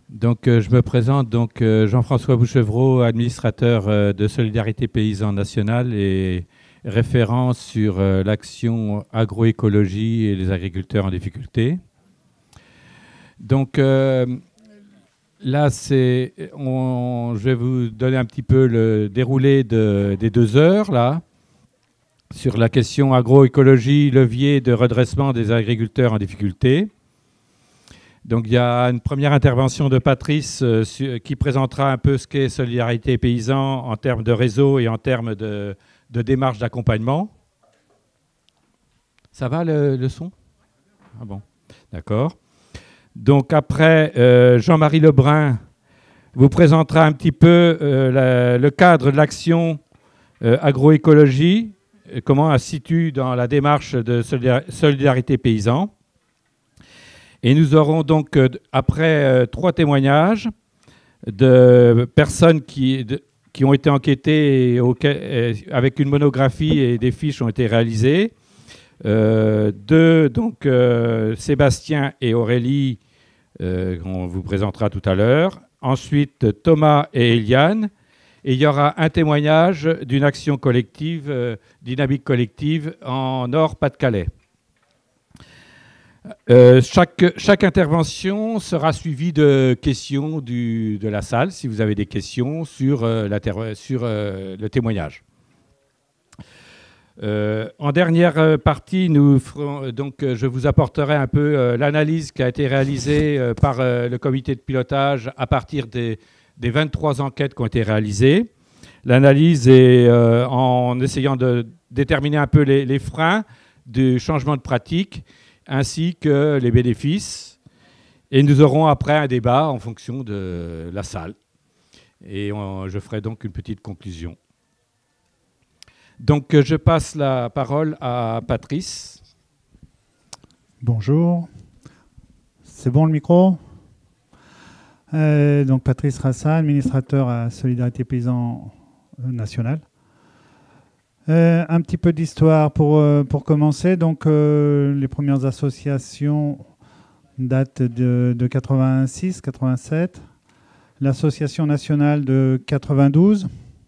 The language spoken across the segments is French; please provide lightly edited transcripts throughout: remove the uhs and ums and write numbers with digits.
Je me présente, Jean-François Bouchevreau, administrateur de Solidarité Paysan Nationale et référent sur l'action agroécologie et les agriculteurs en difficulté. Donc là, je vais vous donner un petit peu le déroulé des 2 heures là, sur la question agroécologie, levier de redressement des agriculteurs en difficulté. Donc il y a une première intervention de Patrice qui présentera un peu ce qu'est Solidarité Paysan en termes de réseau et en termes de démarche d'accompagnement. Ça va le son? Ah bon, d'accord. Donc après, Jean-Marie Lebrun vous présentera un petit peu le cadre de l'action agroécologie, comment elle se situe dans la démarche de Solidarité Paysan. Et nous aurons donc, après 3 témoignages de personnes qui ont été enquêtées avec une monographie et des fiches ont été réalisées. Sébastien et Aurélie, qu'on vous présentera tout à l'heure. Ensuite, Thomas et Eliane. Et il y aura un témoignage d'une action collective, dynamique collective en Nord-Pas-de-Calais. Chaque intervention sera suivie de questions de la salle, si vous avez des questions sur le témoignage. En dernière partie, je vous apporterai un peu l'analyse qui a été réalisée par le comité de pilotage à partir des 23 enquêtes qui ont été réalisées. L'analyse est en essayant de déterminer un peu les freins du changement de pratique ainsi que les bénéfices. Et nous aurons après un débat en fonction de la salle. Et je ferai donc une petite conclusion. Donc je passe la parole à Patrice. Bonjour. C'est bon le micro? Donc Patrice Rassa, administrateur à Solidarité Paysan Nationale. Un petit peu d'histoire pour commencer. Donc, les premières associations datent de 86, 87. L'association nationale de 92.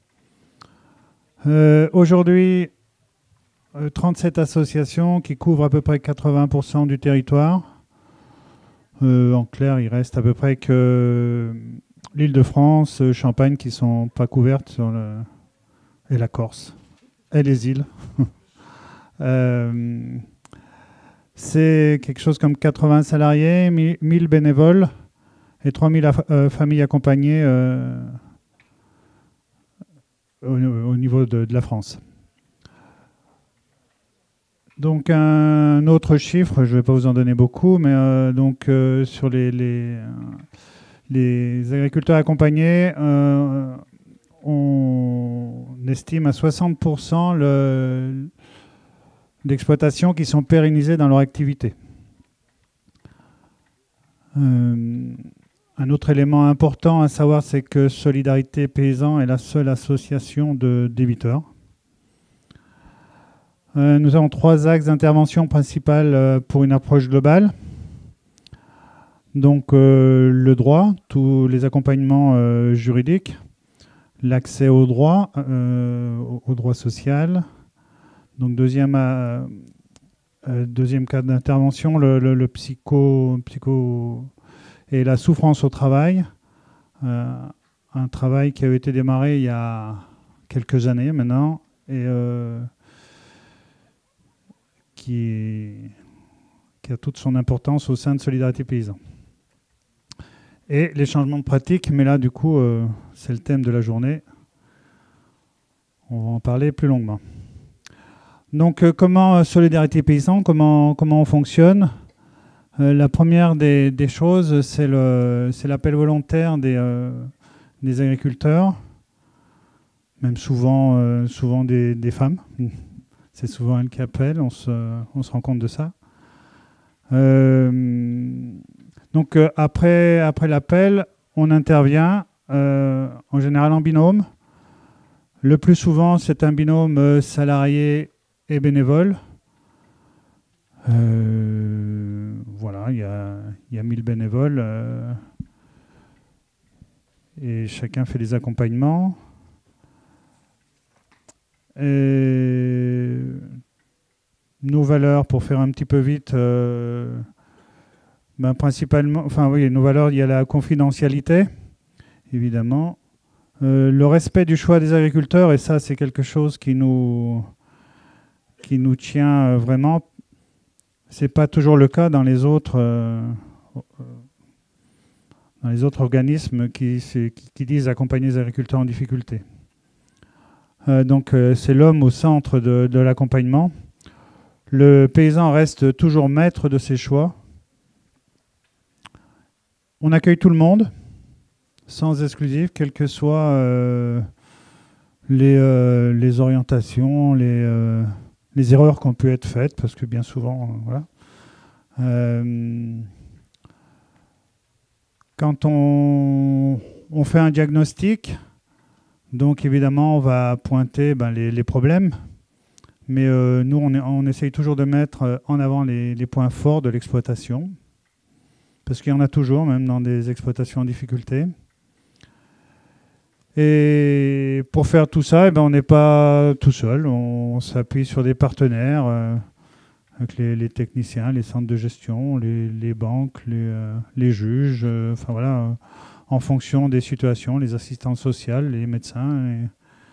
Aujourd'hui, 37 associations qui couvrent à peu près 80% du territoire. En clair, il reste à peu près que l'Île-de-France, Champagne qui ne sont pas couvertes et la Corse. Et les îles. C'est quelque chose comme 80 salariés, 1000 bénévoles et 3000 familles accompagnées au niveau de la France. Donc un autre chiffre, je ne vais pas vous en donner beaucoup, mais sur les agriculteurs accompagnés, on estime à 60% d'exploitations qui sont pérennisées dans leur activité. Un autre élément important à savoir, c'est que Solidarité Paysan est la seule association de débiteurs. Nous avons 3 axes d'intervention principales pour une approche globale. Donc le droit, tous les accompagnements juridiques, l'accès au droit social. Donc deuxième cas d'intervention, le psycho et la souffrance au travail. Un travail qui avait été démarré il y a quelques années maintenant et qui a toute son importance au sein de Solidarité Paysan. Et les changements de pratique, mais là, du coup, c'est le thème de la journée. On va en parler plus longuement. Donc, comment Solidarité Paysan, comment on fonctionne? La première des choses, c'est l'appel volontaire des agriculteurs, même souvent des femmes. C'est souvent elles qui appellent, on se rend compte de ça. Donc après l'appel, on intervient en général en binôme. Le plus souvent, c'est un binôme salarié et bénévole. Voilà, il y a 1000 bénévoles. et chacun fait des accompagnements. Et nos valeurs, pour faire un petit peu vite, principalement, enfin oui, nos valeurs, il y a la confidentialité, évidemment, le respect du choix des agriculteurs, et ça c'est quelque chose qui nous tient vraiment. C'est pas toujours le cas dans les autres organismes qui disent accompagner les agriculteurs en difficulté. Donc c'est l'homme au centre de l'accompagnement. Le paysan reste toujours maître de ses choix. On accueille tout le monde, sans exclusif, quelles que soient les orientations, les erreurs qui ont pu être faites, parce que bien souvent, voilà. Quand on fait un diagnostic, donc évidemment, on va pointer les problèmes, mais nous, on essaye toujours de mettre en avant les points forts de l'exploitation, parce qu'il y en a toujours, même dans des exploitations en difficulté. Et pour faire tout ça, on n'est pas tout seul, on s'appuie sur des partenaires, avec les techniciens, les centres de gestion, les banques, les juges, enfin voilà, en fonction des situations, les assistantes sociales, les médecins. Et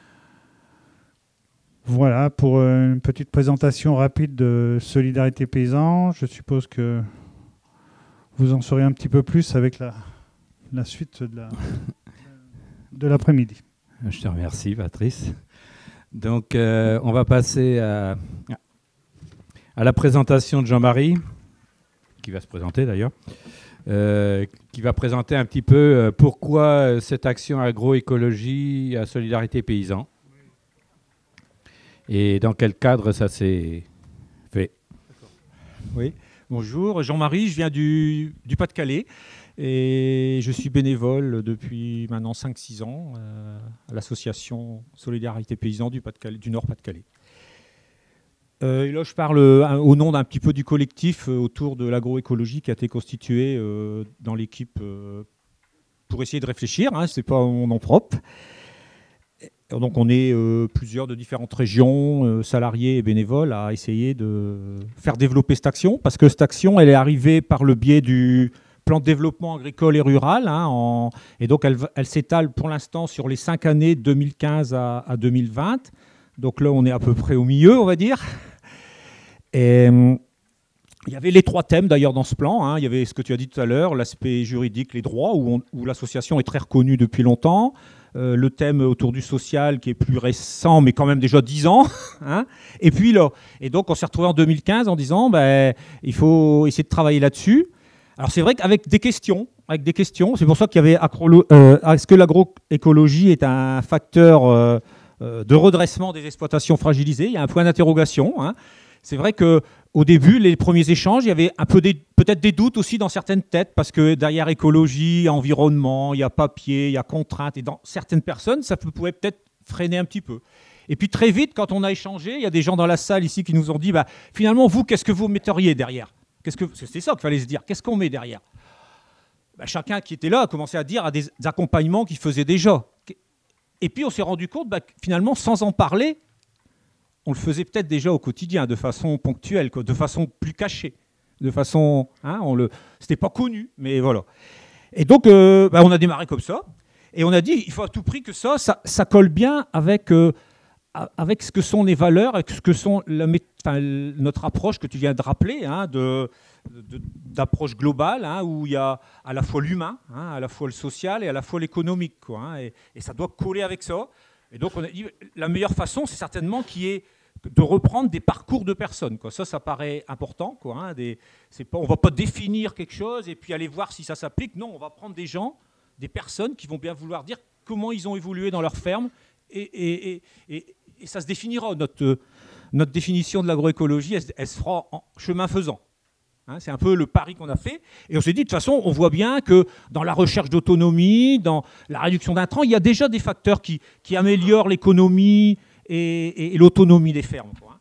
voilà, pour une petite présentation rapide de Solidarité Paysan. Je suppose que vous en saurez un petit peu plus avec la suite de l'après-midi. Je te remercie, Patrice. Donc, on va passer à la présentation de Jean-Marie, qui va se présenter d'ailleurs. Qui va présenter un petit peu pourquoi cette action agroécologie à Solidarité Paysan et dans quel cadre ça s'est fait. Oui, bonjour, Jean-Marie, je viens du Pas-de-Calais et je suis bénévole depuis maintenant 5-6 ans à l'association Solidarité Paysan du Nord Pas-de-Calais. Et là, je parle au nom d'un petit peu du collectif autour de l'agroécologie qui a été constitué dans l'équipe pour essayer de réfléchir. Hein, c'est pas mon nom propre. Donc, on est plusieurs de différentes régions, salariés et bénévoles, à essayer de faire développer cette action. Parce que cette action, elle est arrivée par le biais du plan de développement agricole et rural. Hein, et donc, elle s'étale pour l'instant sur les 5 années 2015 à 2020. Donc là, on est à peu près au milieu, on va dire. Et il y avait les 3 thèmes d'ailleurs dans ce plan. Hein. Il y avait ce que tu as dit tout à l'heure, l'aspect juridique, les droits, où l'association est très reconnue depuis longtemps. Le thème autour du social qui est plus récent, mais quand même déjà 10 ans. Hein. Et puis là, et donc on s'est retrouvé en 2015 en disant il faut essayer de travailler là-dessus. Alors c'est vrai qu'avec des questions, c'est pour ça qu'il y avait est-ce que l'agroécologie est un facteur de redressement des exploitations fragilisées. Il y a un point d'interrogation. Hein. C'est vrai qu'au début, les premiers échanges, il y avait un peu peut-être des doutes aussi dans certaines têtes, parce que derrière écologie, environnement, il y a papier, il y a contraintes, et dans certaines personnes, ça pouvait peut-être freiner un petit peu. Et puis très vite, quand on a échangé, il y a des gens dans la salle ici qui nous ont dit finalement, vous, qu'est-ce que vous metteriez derrière ? C'est ça qu'il fallait se dire. Qu'est-ce qu'on met derrière ? Chacun qui était là a commencé à dire à des accompagnements qu'il faisait déjà. Et puis on s'est rendu compte finalement, sans en parler, on le faisait peut-être déjà au quotidien, de façon ponctuelle, de façon plus cachée, de façon, c'était pas connu, mais voilà. Et donc on a démarré comme ça, et on a dit il faut à tout prix que ça colle bien avec ce que sont les valeurs, avec ce que sont notre approche que tu viens de rappeler, hein, d'approche globale, hein, où il y a à la fois l'humain, hein, à la fois le social et à la fois l'économique, quoi, hein, et ça doit coller avec ça. Et donc on a dit la meilleure façon, c'est certainement de reprendre des parcours de personnes, quoi. Ça paraît important, quoi, hein, on ne va pas définir quelque chose et puis aller voir si ça s'applique. Non, on va prendre des gens, des personnes qui vont bien vouloir dire comment ils ont évolué dans leur ferme et ça se définira. Notre définition de l'agroécologie, elle se fera en chemin faisant. Hein, c'est un peu le pari qu'on a fait. Et on s'est dit, de toute façon, on voit bien que dans la recherche d'autonomie, dans la réduction d'intrants, il y a déjà des facteurs qui améliorent l'économie et l'autonomie des fermes, quoi.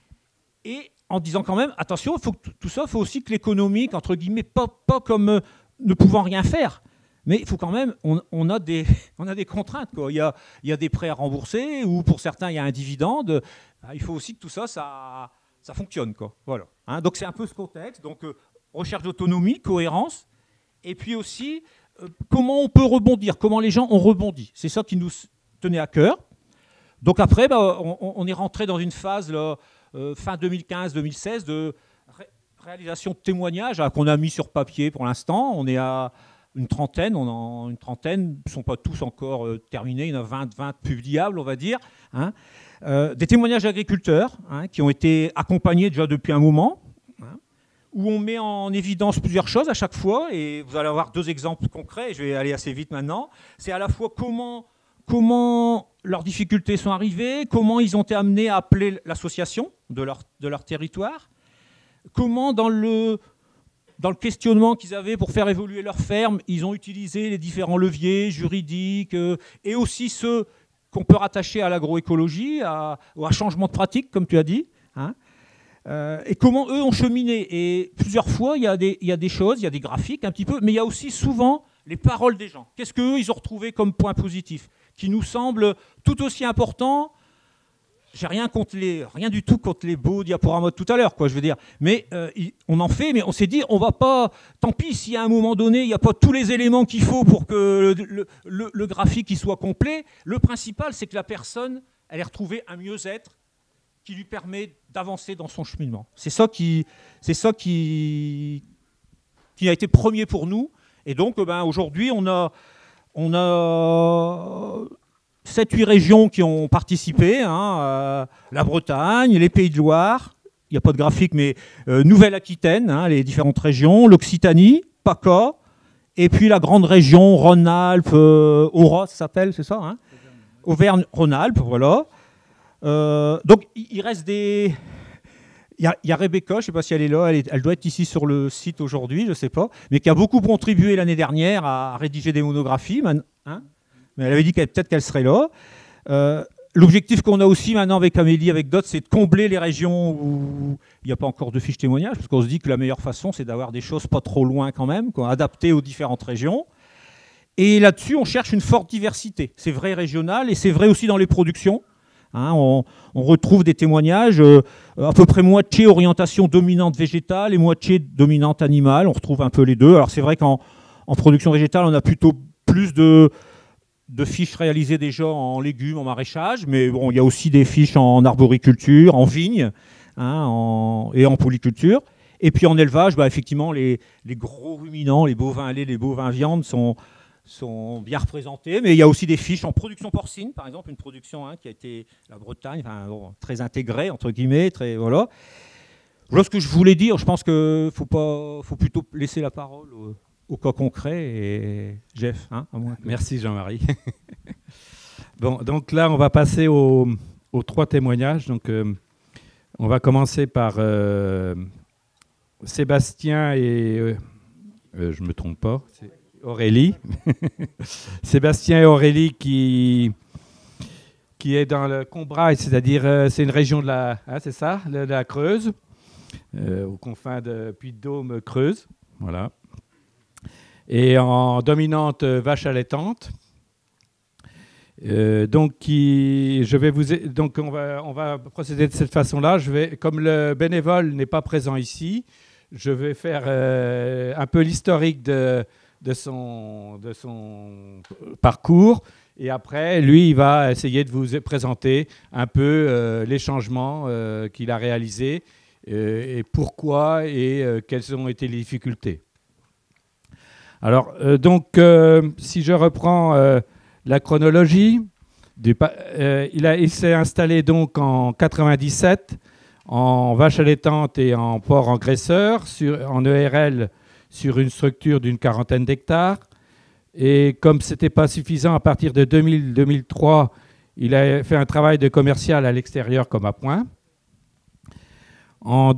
Et en disant quand même, attention, tout ça, il faut aussi que l'économique, entre guillemets, pas comme ne pouvant rien faire, Mais il faut quand même, on a des contraintes, quoi. Il y a des prêts à rembourser, ou pour certains, il y a un dividende. Il faut aussi que tout ça fonctionne, quoi. Voilà. Hein, donc c'est un peu ce contexte. Donc recherche d'autonomie, cohérence, et puis aussi comment on peut rebondir, comment les gens ont rebondi. C'est ça qui nous tenait à cœur. Donc après, on est rentré dans une phase là, fin 2015-2016 de réalisation de témoignages qu'on a mis sur papier pour l'instant. On est à une trentaine, ne sont pas tous encore terminés, il y en a 20 publiables, on va dire. Hein. Des témoignages d'agriculteurs qui ont été accompagnés déjà depuis un moment, où on met en évidence plusieurs choses à chaque fois, et vous allez avoir 2 exemples concrets, je vais aller assez vite maintenant. C'est à la fois comment leurs difficultés sont arrivées, comment ils ont été amenés à appeler l'association de leur territoire, comment dans le questionnement qu'ils avaient pour faire évoluer leur ferme, ils ont utilisé les différents leviers juridiques et aussi ceux qu'on peut rattacher à l'agroécologie, ou à changement de pratique, comme tu as dit. Hein, et comment eux ont cheminé. Et plusieurs fois, il y a des choses, il y a des graphiques un petit peu, mais il y a aussi souvent les paroles des gens. Qu'est-ce qu'eux, ils ont retrouvé comme point positif, qui nous semble tout aussi important. J'ai rien du tout contre les beaux diaporamas de tout à l'heure, quoi, je veux dire. Mais on en fait, mais on s'est dit, on va pas. Tant pis si à un moment donné, il n'y a pas tous les éléments qu'il faut pour que le graphique il soit complet. Le principal, c'est que la personne, elle ait retrouvé un mieux-être qui lui permet d'avancer dans son cheminement. C'est ça qui a été premier pour nous. Et donc, aujourd'hui, on a 7-8 régions qui ont participé, la Bretagne, les Pays de Loire, il n'y a pas de graphique, mais Nouvelle-Aquitaine, les différentes régions, l'Occitanie, PACA, et puis la grande région Rhône-Alpes, Aura, ça s'appelle, c'est ça, hein, Auvergne-Rhône-Alpes, voilà. Donc il reste des... Il y a Rebecca, je ne sais pas si elle est là, elle doit être ici sur le site aujourd'hui, je ne sais pas, mais qui a beaucoup contribué l'année dernière à rédiger des monographies. Hein, mais elle avait dit peut-être qu'elle serait là. L'objectif qu'on a aussi maintenant avec Amélie, avec d'autres, c'est de combler les régions où il n'y a pas encore de fiches témoignages, parce qu'on se dit que la meilleure façon, c'est d'avoir des choses pas trop loin quand même, adaptées aux différentes régions. Et là-dessus, on cherche une forte diversité. C'est vrai régional et c'est vrai aussi dans les productions. Hein, on retrouve des témoignages à peu près moitié orientation dominante végétale et moitié dominante animale. On retrouve un peu les deux. Alors c'est vrai qu'en production végétale, on a plutôt plus de fiches réalisées déjà en légumes, en maraîchage, mais bon, il y a aussi des fiches en arboriculture, en vigne et en polyculture. Et puis en élevage, effectivement, les gros ruminants, les bovins laits, les bovins viande sont bien représentés, mais il y a aussi des fiches en production porcine, par exemple, une production qui a été la Bretagne, très intégrée, entre guillemets, très, voilà. Voilà ce que je voulais dire. Je pense qu'il faut plutôt laisser la parole au cas concret. Et Jeff, à moins que... Merci Jean-Marie. Bon, donc là, on va passer aux 3 témoignages. Donc, on va commencer par Sébastien et... je ne me trompe pas, c'est Aurélie. Sébastien et Aurélie qui est dans le Combrailles, c'est-à-dire c'est une région de la Creuse, aux confins de Puy-de-Dôme, Creuse, voilà. Et en dominante vache allaitante. Donc on va procéder de cette façon-là. Comme le bénévole n'est pas présent ici, je vais faire un peu l'historique de son parcours, et après, lui, il va essayer de vous présenter un peu les changements qu'il a réalisés, et pourquoi, et quelles ont été les difficultés. Alors, si je reprends la chronologie, il s'est installé donc en 97 en vache allaitante et en porc engraisseur, en ERL, sur une structure d'une 40aine d'hectares. Et comme ce n'était pas suffisant, à partir de 2003, il a fait un travail de commercial à l'extérieur comme appoint. En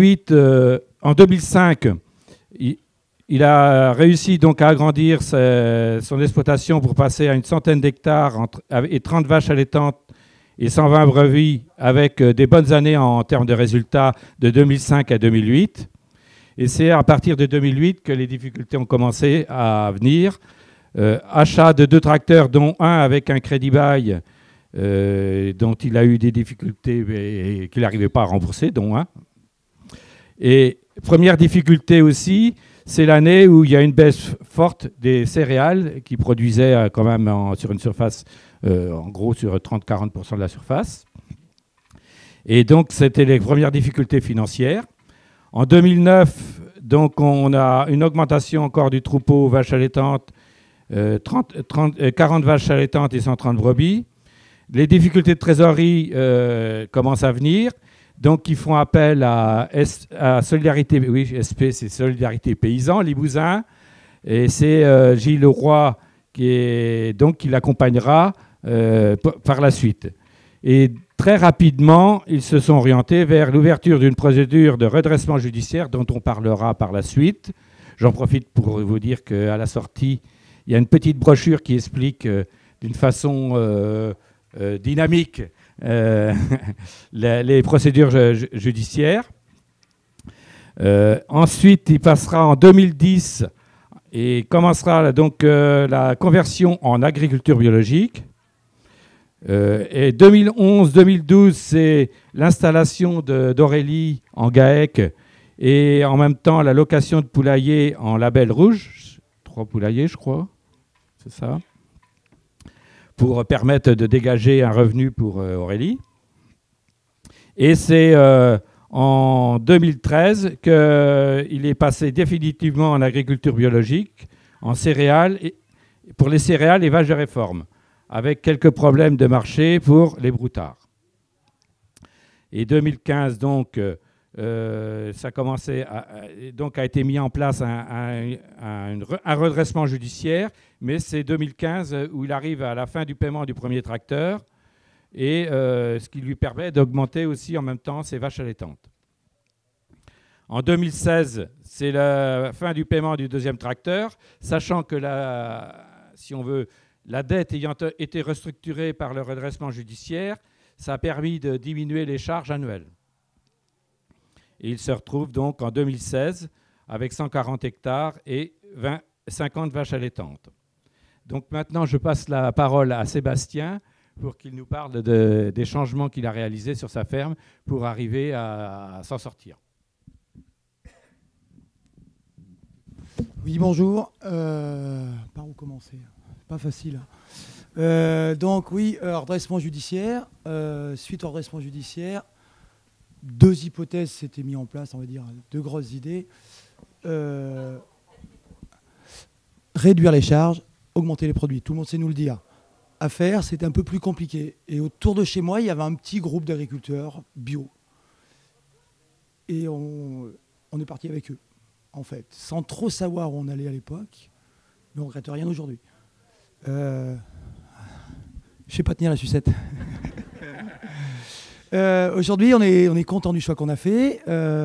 2005, il a réussi donc à agrandir son exploitation pour passer à une centaine d'hectares et 30 vaches allaitantes et 120 brebis, avec des bonnes années en termes de résultats de 2005 à 2008. Et c'est à partir de 2008 que les difficultés ont commencé à venir. Achat de 2 tracteurs, dont un avec un crédit bail dont il a eu des difficultés et qu'il n'arrivait pas à rembourser, dont un. Et première difficulté aussi, c'est l'année où il y a une baisse forte des céréales qui produisaient quand même sur une surface, en gros sur 30-40% de la surface. Et donc, c'était les premières difficultés financières. En 2009, donc, on a une augmentation encore du troupeau vaches allaitantes, 40 vaches allaitantes et 130 brebis. Les difficultés de trésorerie commencent à venir. Donc, ils font appel à Solidarité, oui, SP, c'est Solidarité Paysan, Limousin. Et c'est Gilles Leroy qui l'accompagnera par la suite. Et très rapidement, ils se sont orientés vers l'ouverture d'une procédure de redressement judiciaire dont on parlera par la suite. J'en profite pour vous dire qu'à la sortie, il y a une petite brochure qui explique d'une façon dynamique les procédures judiciaires. Ensuite, il passera en 2010 et commencera donc la conversion en agriculture biologique. Et 2011-2012, c'est l'installation d'Aurélie en GAEC et en même temps la location de poulaillers en label rouge, 3 poulaillers je crois, c'est ça, pour permettre de dégager un revenu pour Aurélie. Et c'est en 2013 qu'il est passé définitivement en agriculture biologique, en céréales, pour les céréales et vaches de réforme, avec quelques problèmes de marché pour les broutards. Et 2015, donc, ça a été mis en place un redressement judiciaire, mais c'est 2015 où il arrive à la fin du paiement du premier tracteur, et ce qui lui permet d'augmenter aussi en même temps ses vaches allaitantes. En 2016, c'est la fin du paiement du deuxième tracteur, sachant que si on veut, la dette ayant été restructurée par le redressement judiciaire, ça a permis de diminuer les charges annuelles. Et il se retrouve donc en 2016 avec 140 hectares et 50 vaches allaitantes. Donc maintenant, je passe la parole à Sébastien pour qu'il nous parle des changements qu'il a réalisés sur sa ferme pour arriver à s'en sortir. Oui, bonjour. Par où commencer ? Pas facile. Donc oui, redressement judiciaire. Suite au redressement judiciaire, 2 hypothèses s'étaient mises en place, on va dire, 2 grosses idées. Réduire les charges, augmenter les produits. Tout le monde sait nous le dire. À faire, c'était un peu plus compliqué. Et autour de chez moi, il y avait un petit groupe d'agriculteurs bio. Et on est parti avec eux, en fait, sans trop savoir où on allait à l'époque. Mais on ne regrette rien aujourd'hui. Je ne sais pas tenir la sucette. Aujourd'hui, on est content du choix qu'on a fait.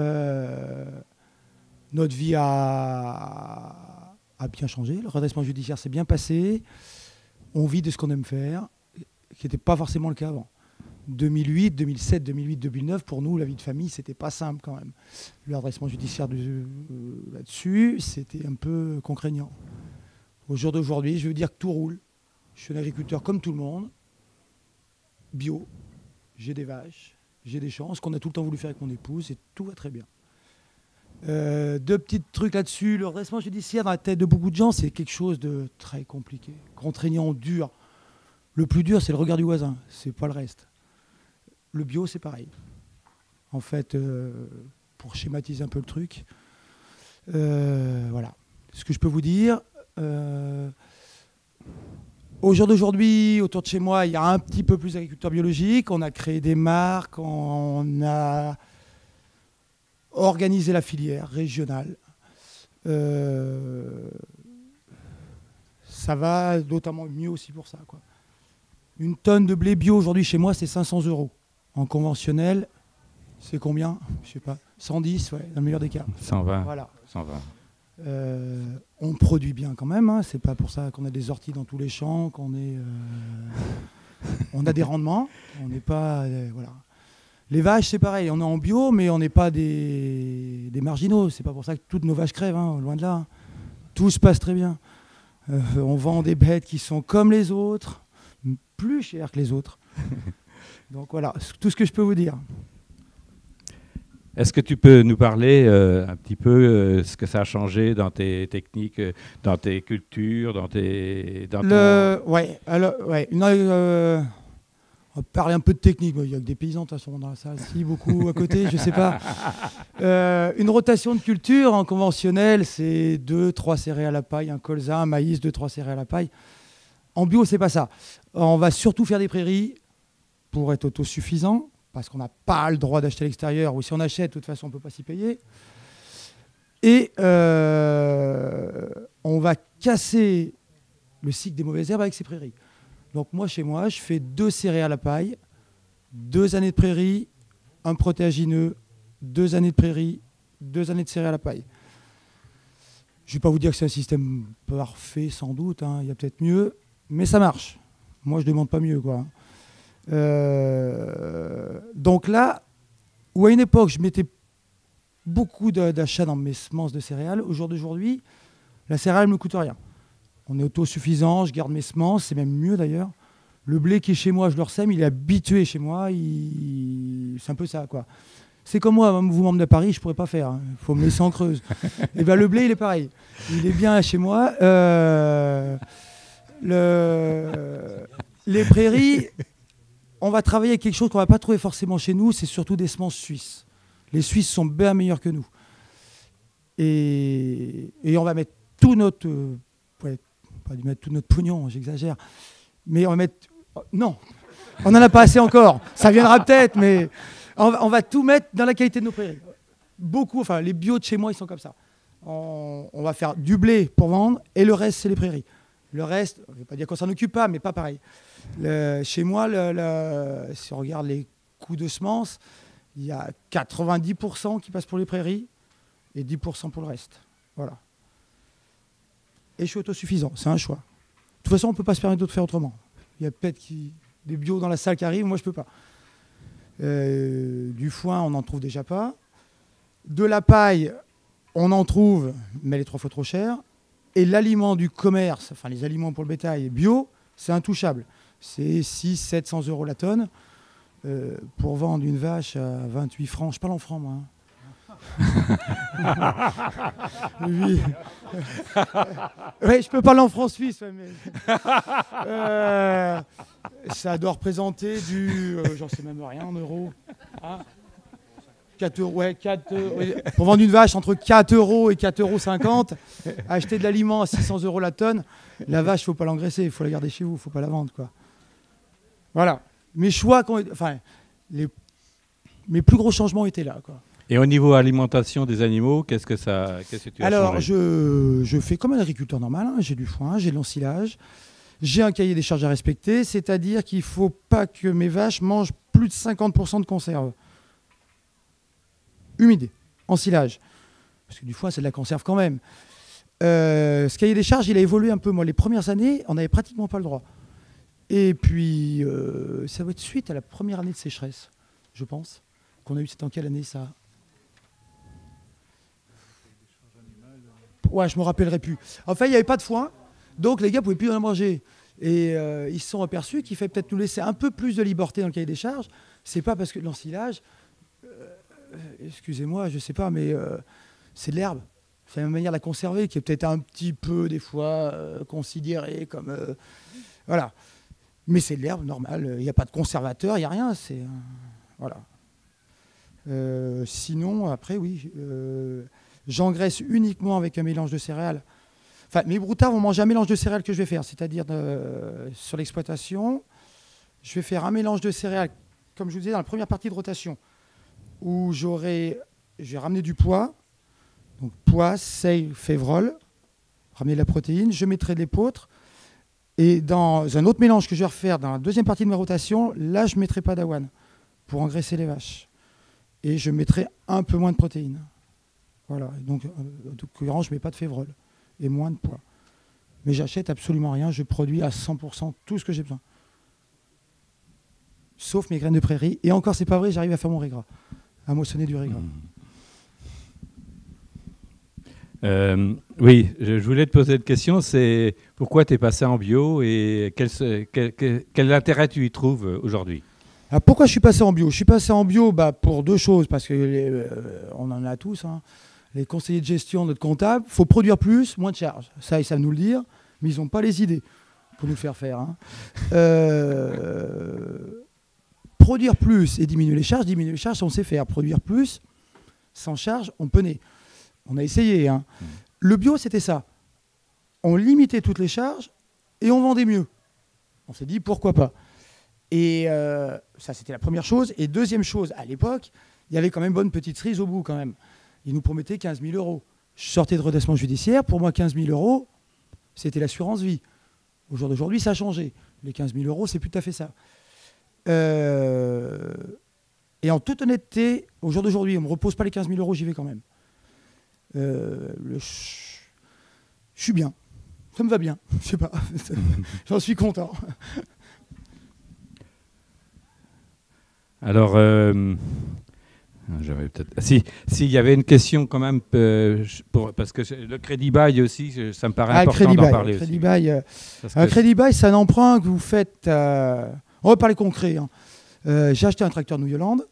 Notre vie a bien changé. Le redressement judiciaire s'est bien passé. On vit de ce qu'on aime faire, qui n'était pas forcément le cas avant. 2008, 2007, 2008, 2009, pour nous, la vie de famille, c'était pas simple quand même. Le redressement judiciaire là-dessus, c'était un peu contraignant. Au jour d'aujourd'hui, je veux dire que tout roule. Je suis un agriculteur comme tout le monde, bio, j'ai des vaches, j'ai des champs, ce qu'on a tout le temps voulu faire avec mon épouse, et tout va très bien. 2 petits trucs là-dessus. Le redressement judiciaire dans la tête de beaucoup de gens, c'est quelque chose de très compliqué, contraignant, dur. Le plus dur, c'est le regard du voisin, c'est pas le reste. Le bio, c'est pareil. En fait, pour schématiser un peu le truc, voilà. Ce que je peux vous dire, au jour d'aujourd'hui, autour de chez moi, il y a un petit peu plus d'agriculteurs biologiques. On a créé des marques, on a organisé la filière régionale. Ça va notamment mieux aussi pour ça, quoi. Une tonne de blé bio aujourd'hui chez moi, c'est 500 €. En conventionnel, c'est combien? Je sais pas. 110, ouais, dans le meilleur des cas. 120. Voilà. 120. On produit bien quand même, hein. C'est pas pour ça qu'on a des orties dans tous les champs, qu'on est, on a des rendements. On n'est pas, voilà. Les vaches, c'est pareil. On est en bio, mais on n'est pas des marginaux. C'est pas pour ça que toutes nos vaches crèvent, hein, loin de là. Tout se passe très bien. On vend des bêtes qui sont comme les autres, plus chères que les autres. Donc voilà, tout ce que je peux vous dire. Est-ce que tu peux nous parler un petit peu ce que ça a changé dans tes techniques, dans tes cultures, dans Ouais, alors, ouais, on va parler un peu de technique. Il y a que des paysans de toute façon dans la salle, si beaucoup à côté, je sais pas. Une rotation de culture en conventionnel, c'est 2-3 céréales à paille, un colza, un maïs, 2-3 céréales à paille. En bio, c'est pas ça. On va surtout faire des prairies pour être autosuffisant, parce qu'on n'a pas le droit d'acheter à l'extérieur, ou si on achète, de toute façon, on ne peut pas s'y payer. Et on va casser le cycle des mauvaises herbes avec ces prairies. Donc moi, chez moi, je fais 2 céréales à paille, 2 années de prairie, un protéagineux, 2 années de prairie, 2 années de céréales à paille. Je ne vais pas vous dire que c'est un système parfait, sans doute, hein, il y a peut-être mieux, mais ça marche. Moi, je ne demande pas mieux, quoi. Donc là, où à une époque, je mettais beaucoup d'achats dans mes semences de céréales, au jour d'aujourd'hui, la céréale ne me coûte rien. On est autosuffisant, je garde mes semences, c'est même mieux d'ailleurs. Le blé qui est chez moi, je le ressème, il est habitué chez moi, c'est un peu ça, quoi. C'est comme moi, vous m'emmenez à Paris, je ne pourrais pas faire, il faut me laisser en Creuse. Et bien le blé, il est pareil, il est bien chez moi. Les prairies, on va travailler avec quelque chose qu'on ne va pas trouver forcément chez nous, c'est surtout des semences suisses. Les Suisses sont bien meilleurs que nous. Et on va mettre tout notre... pas mettre tout notre pognon, j'exagère. Mais on va mettre... Non, on n'en a pas assez encore. Ça viendra peut-être, mais on va tout mettre dans la qualité de nos prairies. Beaucoup, enfin les bios de chez moi, ils sont comme ça. On va faire du blé pour vendre et le reste, c'est les prairies. Le reste, je ne vais pas dire qu'on s'en occupe pas, mais pas pareil. Chez moi, si on regarde les coûts de semences, il y a 90% qui passent pour les prairies et 10% pour le reste. Voilà. Et je suis autosuffisant, c'est un choix. De toute façon, on ne peut pas se permettre de faire autrement. Il y a peut-être des bios dans la salle qui arrivent, moi je ne peux pas. Du foin, on n'en trouve déjà pas. De la paille, on en trouve, mais elle est 3 fois trop chère. Et l'aliment du commerce, enfin les aliments pour le bétail bio, c'est intouchable. C'est 600-700 € la tonne. Pour vendre une vache à 28 francs, je parle en francs moi. Oui. Oui, je peux parler en francs suisses, mais ça doit représenter du, j'en sais même rien en euros. Hein, 4 euros, ouais, 4, pour vendre une vache entre 4 € et 4,50 €, acheter de l'aliment à 600 € la tonne, la vache, il ne faut pas l'engraisser, il faut la garder chez vous, il ne faut pas la vendre, quoi. Voilà. Mes choix, enfin, mes plus gros changements étaient là, quoi. Et au niveau alimentation des animaux, qu'est-ce que tu as Alors, changé? je fais comme un agriculteur normal, hein. J'ai du foin, j'ai de l'ensilage, j'ai un cahier des charges à respecter, c'est-à-dire qu'il ne faut pas que mes vaches mangent plus de 50% de conserve. Humide, ensilage. Parce que du foin, c'est de la conserve quand même. Ce cahier des charges, il a évolué un peu. Moi, les premières années, on n'avait pratiquement pas le droit. Et puis, ça va être suite à la première année de sécheresse, je pense, qu'on a eu. C'était en quelle année, ça? Ouais, je me rappellerai plus. Enfin, il n'y avait pas de foin, donc les gars ne pouvaient plus en manger. Et ils se sont aperçus qu'il fallait peut-être nous laisser un peu plus de liberté dans le cahier des charges. C'est pas parce que l'ensilage, excusez-moi, je sais pas, mais c'est de l'herbe. C'est la même manière de la conserver, qui est peut-être un petit peu, des fois, considérée comme... voilà. Mais c'est de l'herbe normale. Il n'y a pas de conservateur, il n'y a rien. Voilà. Sinon, après, oui... j'engraisse uniquement avec un mélange de céréales. Enfin, mes broutards vont manger un mélange de céréales que je vais faire, c'est-à-dire sur l'exploitation, je vais faire un mélange de céréales, comme je vous disais, dans la première partie de rotation, où je vais ramener du pois, donc pois, seigle, févrole, ramener de la protéine, je mettrai de l'épeautre, et dans un autre mélange que je vais refaire dans la deuxième partie de ma rotation, là, je ne mettrai pas d'avoine pour engraisser les vaches. Et je mettrai un peu moins de protéines. Voilà, donc en l'occurrence, je ne mets pas de févrole et moins de poids. Mais j'achète absolument rien, je produis à 100% tout ce que j'ai besoin. Sauf mes graines de prairie. Et encore, c'est pas vrai, j'arrive à faire mon régras, à moissonner du régras. Oui, je voulais te poser une question, c'est pourquoi tu es passé en bio et quel intérêt tu y trouves aujourd'hui? Alors pourquoi je suis passé en bio? Je suis passé en bio pour deux choses, parce que on en a tous, hein. Les conseillers de gestion, notre comptable, il faut produire plus, moins de charges. Ça, ils savent nous le dire, mais ils n'ont pas les idées pour nous faire faire. Hein. Produire plus et diminuer les charges, on sait faire. Produire plus, sans charge, on penait. On a essayé. Hein. Le bio, c'était ça. On limitait toutes les charges et on vendait mieux. On s'est dit, pourquoi pas. Et ça, c'était la première chose. Et deuxième chose, à l'époque, il y avait quand même bonne petite cerise au bout quand même. Ils nous promettaient 15 000 euros. Je sortais de redressement judiciaire. Pour moi, 15 000 euros, c'était l'assurance vie. Au jour d'aujourd'hui, ça a changé. Les 15 000 euros, c'est plus tout à fait ça. Et en toute honnêteté, au jour d'aujourd'hui, on ne me repose pas les 15 000 euros, j'y vais quand même. Je suis bien. Ça me va bien. Je sais pas. J'en suis content. Alors, j'avais peut-être. S'il y avait une question quand même, parce que le crédit bail aussi, ça me paraît important d'en parler aussi. Crédit bail, c'est un emprunt que vous faites. On va parler concret. Hein. J'ai acheté un tracteur New-Yolande.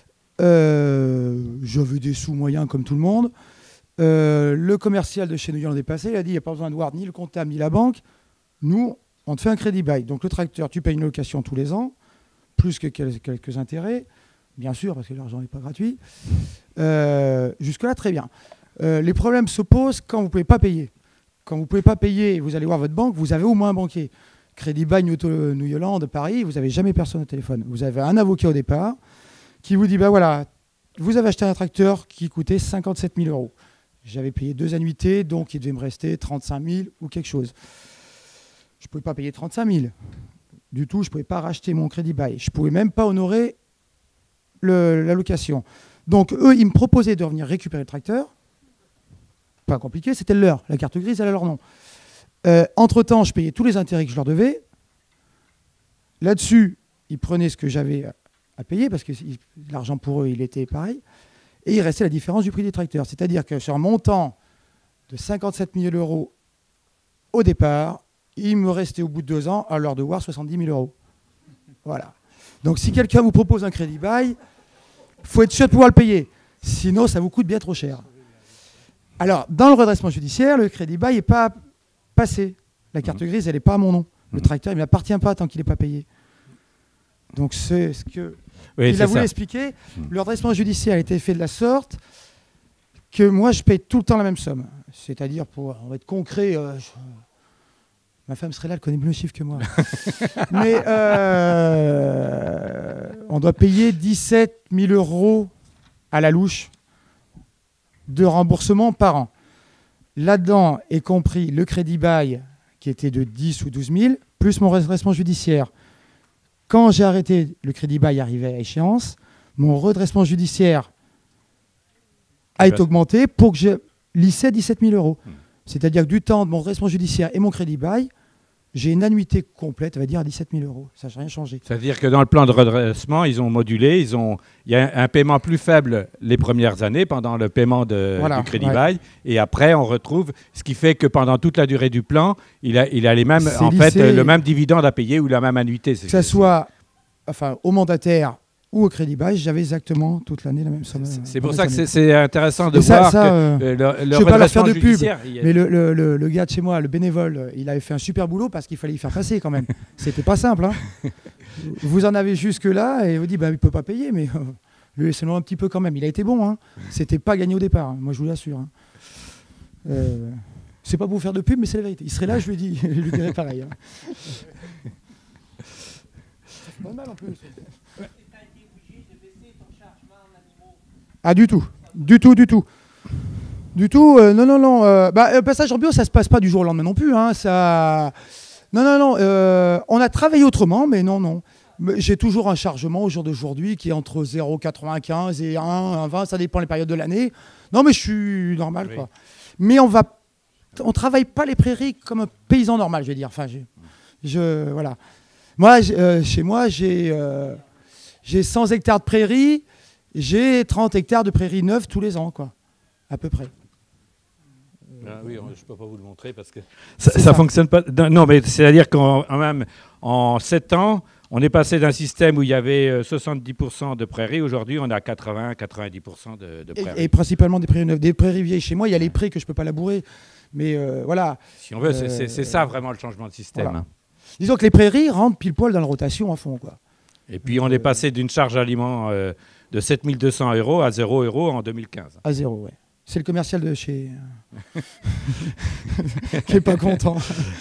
J'avais des sous moyens comme tout le monde. Le commercial de chez New-Yolande est passé. Il a dit il n'y a pas besoin de voir ni le comptable ni la banque. Nous, on te fait un crédit bail. Donc le tracteur, tu payes une location tous les ans, plus que quelques intérêts. Bien sûr, parce que l'argent n'est pas gratuit. Jusque-là, très bien. Les problèmes se posent quand vous ne pouvez pas payer. Quand vous ne pouvez pas payer, vous allez voir votre banque, vous avez au moins un banquier. Crédit bail New-Yolande, Paris, vous n'avez jamais personne au téléphone. Vous avez un avocat au départ qui vous dit, voilà, vous avez acheté un tracteur qui coûtait 57 000 euros. J'avais payé 2 annuités, donc il devait me rester 35 000 ou quelque chose. Je ne pouvais pas payer 35 000. Du tout, je ne pouvais pas racheter mon crédit bail. Je ne pouvais même pas honorer la location. Donc, eux, ils me proposaient de venir récupérer le tracteur. Pas compliqué, c'était le leur. La carte grise, elle a leur nom. Entre-temps, je payais tous les intérêts que je leur devais. Là-dessus, ils prenaient ce que j'avais à payer, parce que l'argent pour eux, il était pareil. Et il restait la différence du prix des tracteurs. C'est-à-dire que sur un montant de 57 000 euros au départ, il me restait au bout de 2 ans à leur devoir 70 000 euros. Voilà. Donc si quelqu'un vous propose un crédit bail, il faut être sûr de pouvoir le payer. Sinon, ça vous coûte bien trop cher. Alors, dans le redressement judiciaire, le crédit bail n'est pas passé. La carte grise, elle n'est pas à mon nom. Le tracteur, il ne m'appartient pas tant qu'il n'est pas payé. Donc c'est ce que... Oui, il a voulu expliquer. Le redressement judiciaire a été fait de la sorte que moi, je paye tout le temps la même somme. C'est-à-dire, on va être concret... Ma femme serait là, elle connaît mieux le chiffre que moi. Mais on doit payer 17 000 euros à la louche de remboursement par an. Là-dedans est compris le crédit bail qui était de 10 ou 12 000, plus mon redressement judiciaire. Quand j'ai arrêté, le crédit bail arrivait à échéance, mon redressement judiciaire a été augmenté pour que je lissais 17 000 euros. C'est-à-dire que du temps de mon redressement judiciaire et mon crédit bail, j'ai une annuité complète, on va dire, à 17 000 euros. Ça n'a rien changé. C'est-à-dire que dans le plan de redressement, ils ont modulé, il y a un paiement plus faible les premières années pendant le paiement du crédit bail, et après on retrouve, ce qui fait que pendant toute la durée du plan, il a les mêmes, en fait, le même dividende à payer ou la même annuité. Que ce soit au mandataire ou au crédit bail, j'avais exactement toute l'année la même somme. C'est pour ça que c'est intéressant de voir que le redressement judiciaire... Mais le gars de chez moi, le bénévole, il avait fait un super boulot parce qu'il fallait y faire passer quand même. C'était pas simple. Hein. Vous en avez jusque-là et vous dites, il ne peut pas payer, mais laissez-le un petit peu quand même. Il a été bon. Hein. C'était pas gagné au départ, hein. Moi je vous l'assure. Hein. C'est pas pour vous faire de pub, mais c'est la vérité. Il serait là, je lui dirais pareil. Hein. Ça fait pas mal en plus. Ah, du tout. Du tout. Non. Passage en bio, ça se passe pas du jour au lendemain non plus. Hein, ça... Non. On a travaillé autrement, mais non. J'ai toujours un chargement au jour d'aujourd'hui qui est entre 0,95 et 1,20. Ça dépend des périodes de l'année. Non, mais je suis normal, quoi. Mais on travaille pas les prairies comme un paysan normal, je vais dire. Enfin, voilà. Moi, chez moi, j'ai 100 hectares de prairies. J'ai 30 hectares de prairies neuves tous les ans, quoi, à peu près. Ah oui, je ne peux pas vous le montrer parce que ça ne fonctionne pas. Non, mais c'est-à-dire qu'en 7 ans, on est passé d'un système où il y avait 70% de prairies. Aujourd'hui, on a 80-90% de prairies. Et principalement des prairies vieilles. Chez moi, il y a les prés que je ne peux pas labourer. Mais voilà. Si on veut, c'est ça vraiment le changement de système. Voilà. Disons que les prairies rentrent pile poil dans la rotation à fond, quoi. Et puis, on est passé d'une charge aliment de 7 200 € à 0 € en 2015. À 0, ouais. C'est le commercial de chez... qui n'est pas content.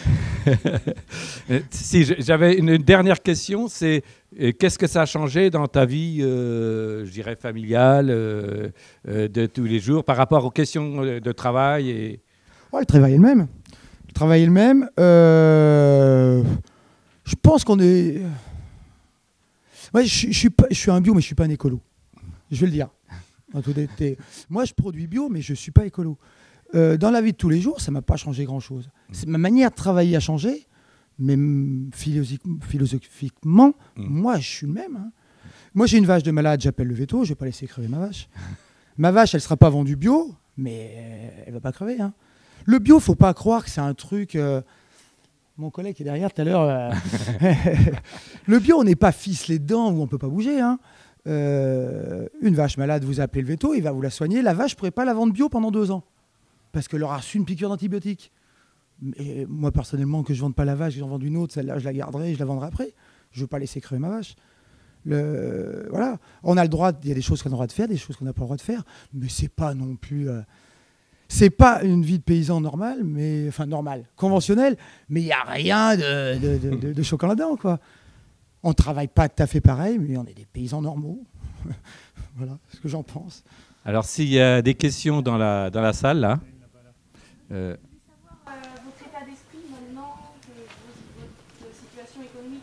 Si, j'avais une dernière question, c'est qu'est-ce que ça a changé dans ta vie, je dirais, familiale, de tous les jours, par rapport aux questions de travail Ouais, le travail est le même. Le travail est le même. Je pense qu'on est... Ouais, je suis un bio, mais je ne suis pas un écolo. Je vais le dire. Moi, je produis bio, mais je ne suis pas écolo. Dans la vie de tous les jours, ça ne m'a pas changé grand-chose. Ma manière de travailler a changé, mais philosophiquement, moi, je suis le même. Hein. Moi, j'ai une vache de malade, j'appelle le veto, je ne vais pas laisser crever ma vache. Ma vache, elle ne sera pas vendue bio, mais elle ne va pas crever. Hein. Le bio, il ne faut pas croire que c'est un truc... Mon collègue qui est derrière tout à l'heure... Le bio, on n'est pas ficelé dedans où on ne peut pas bouger. Hein. Une vache malade, vous appelez le veto, il va vous la soigner. La vache ne pourrait pas la vendre bio pendant 2 ans parce qu'elle aura reçu une piqûre d'antibiotiques. Et moi, personnellement, que je ne vende pas la vache, j'en vends une autre, celle-là, je la garderai et je la vendrai après. Je ne veux pas laisser crever ma vache. Voilà. On a le droit, il y a des choses qu'on a le droit de faire, des choses qu'on n'a pas le droit de faire, mais c'est pas non plus... c'est pas une vie de paysan normale, mais enfin normale, conventionnelle, mais il n'y a rien de choquant là-dedans, quoi. On ne travaille pas tout à fait pareil, mais on est des paysans normaux. Voilà ce que j'en pense. Alors, s'il y a des questions dans la salle, là. Je voulais savoir votre état d'esprit maintenant que votre situation économique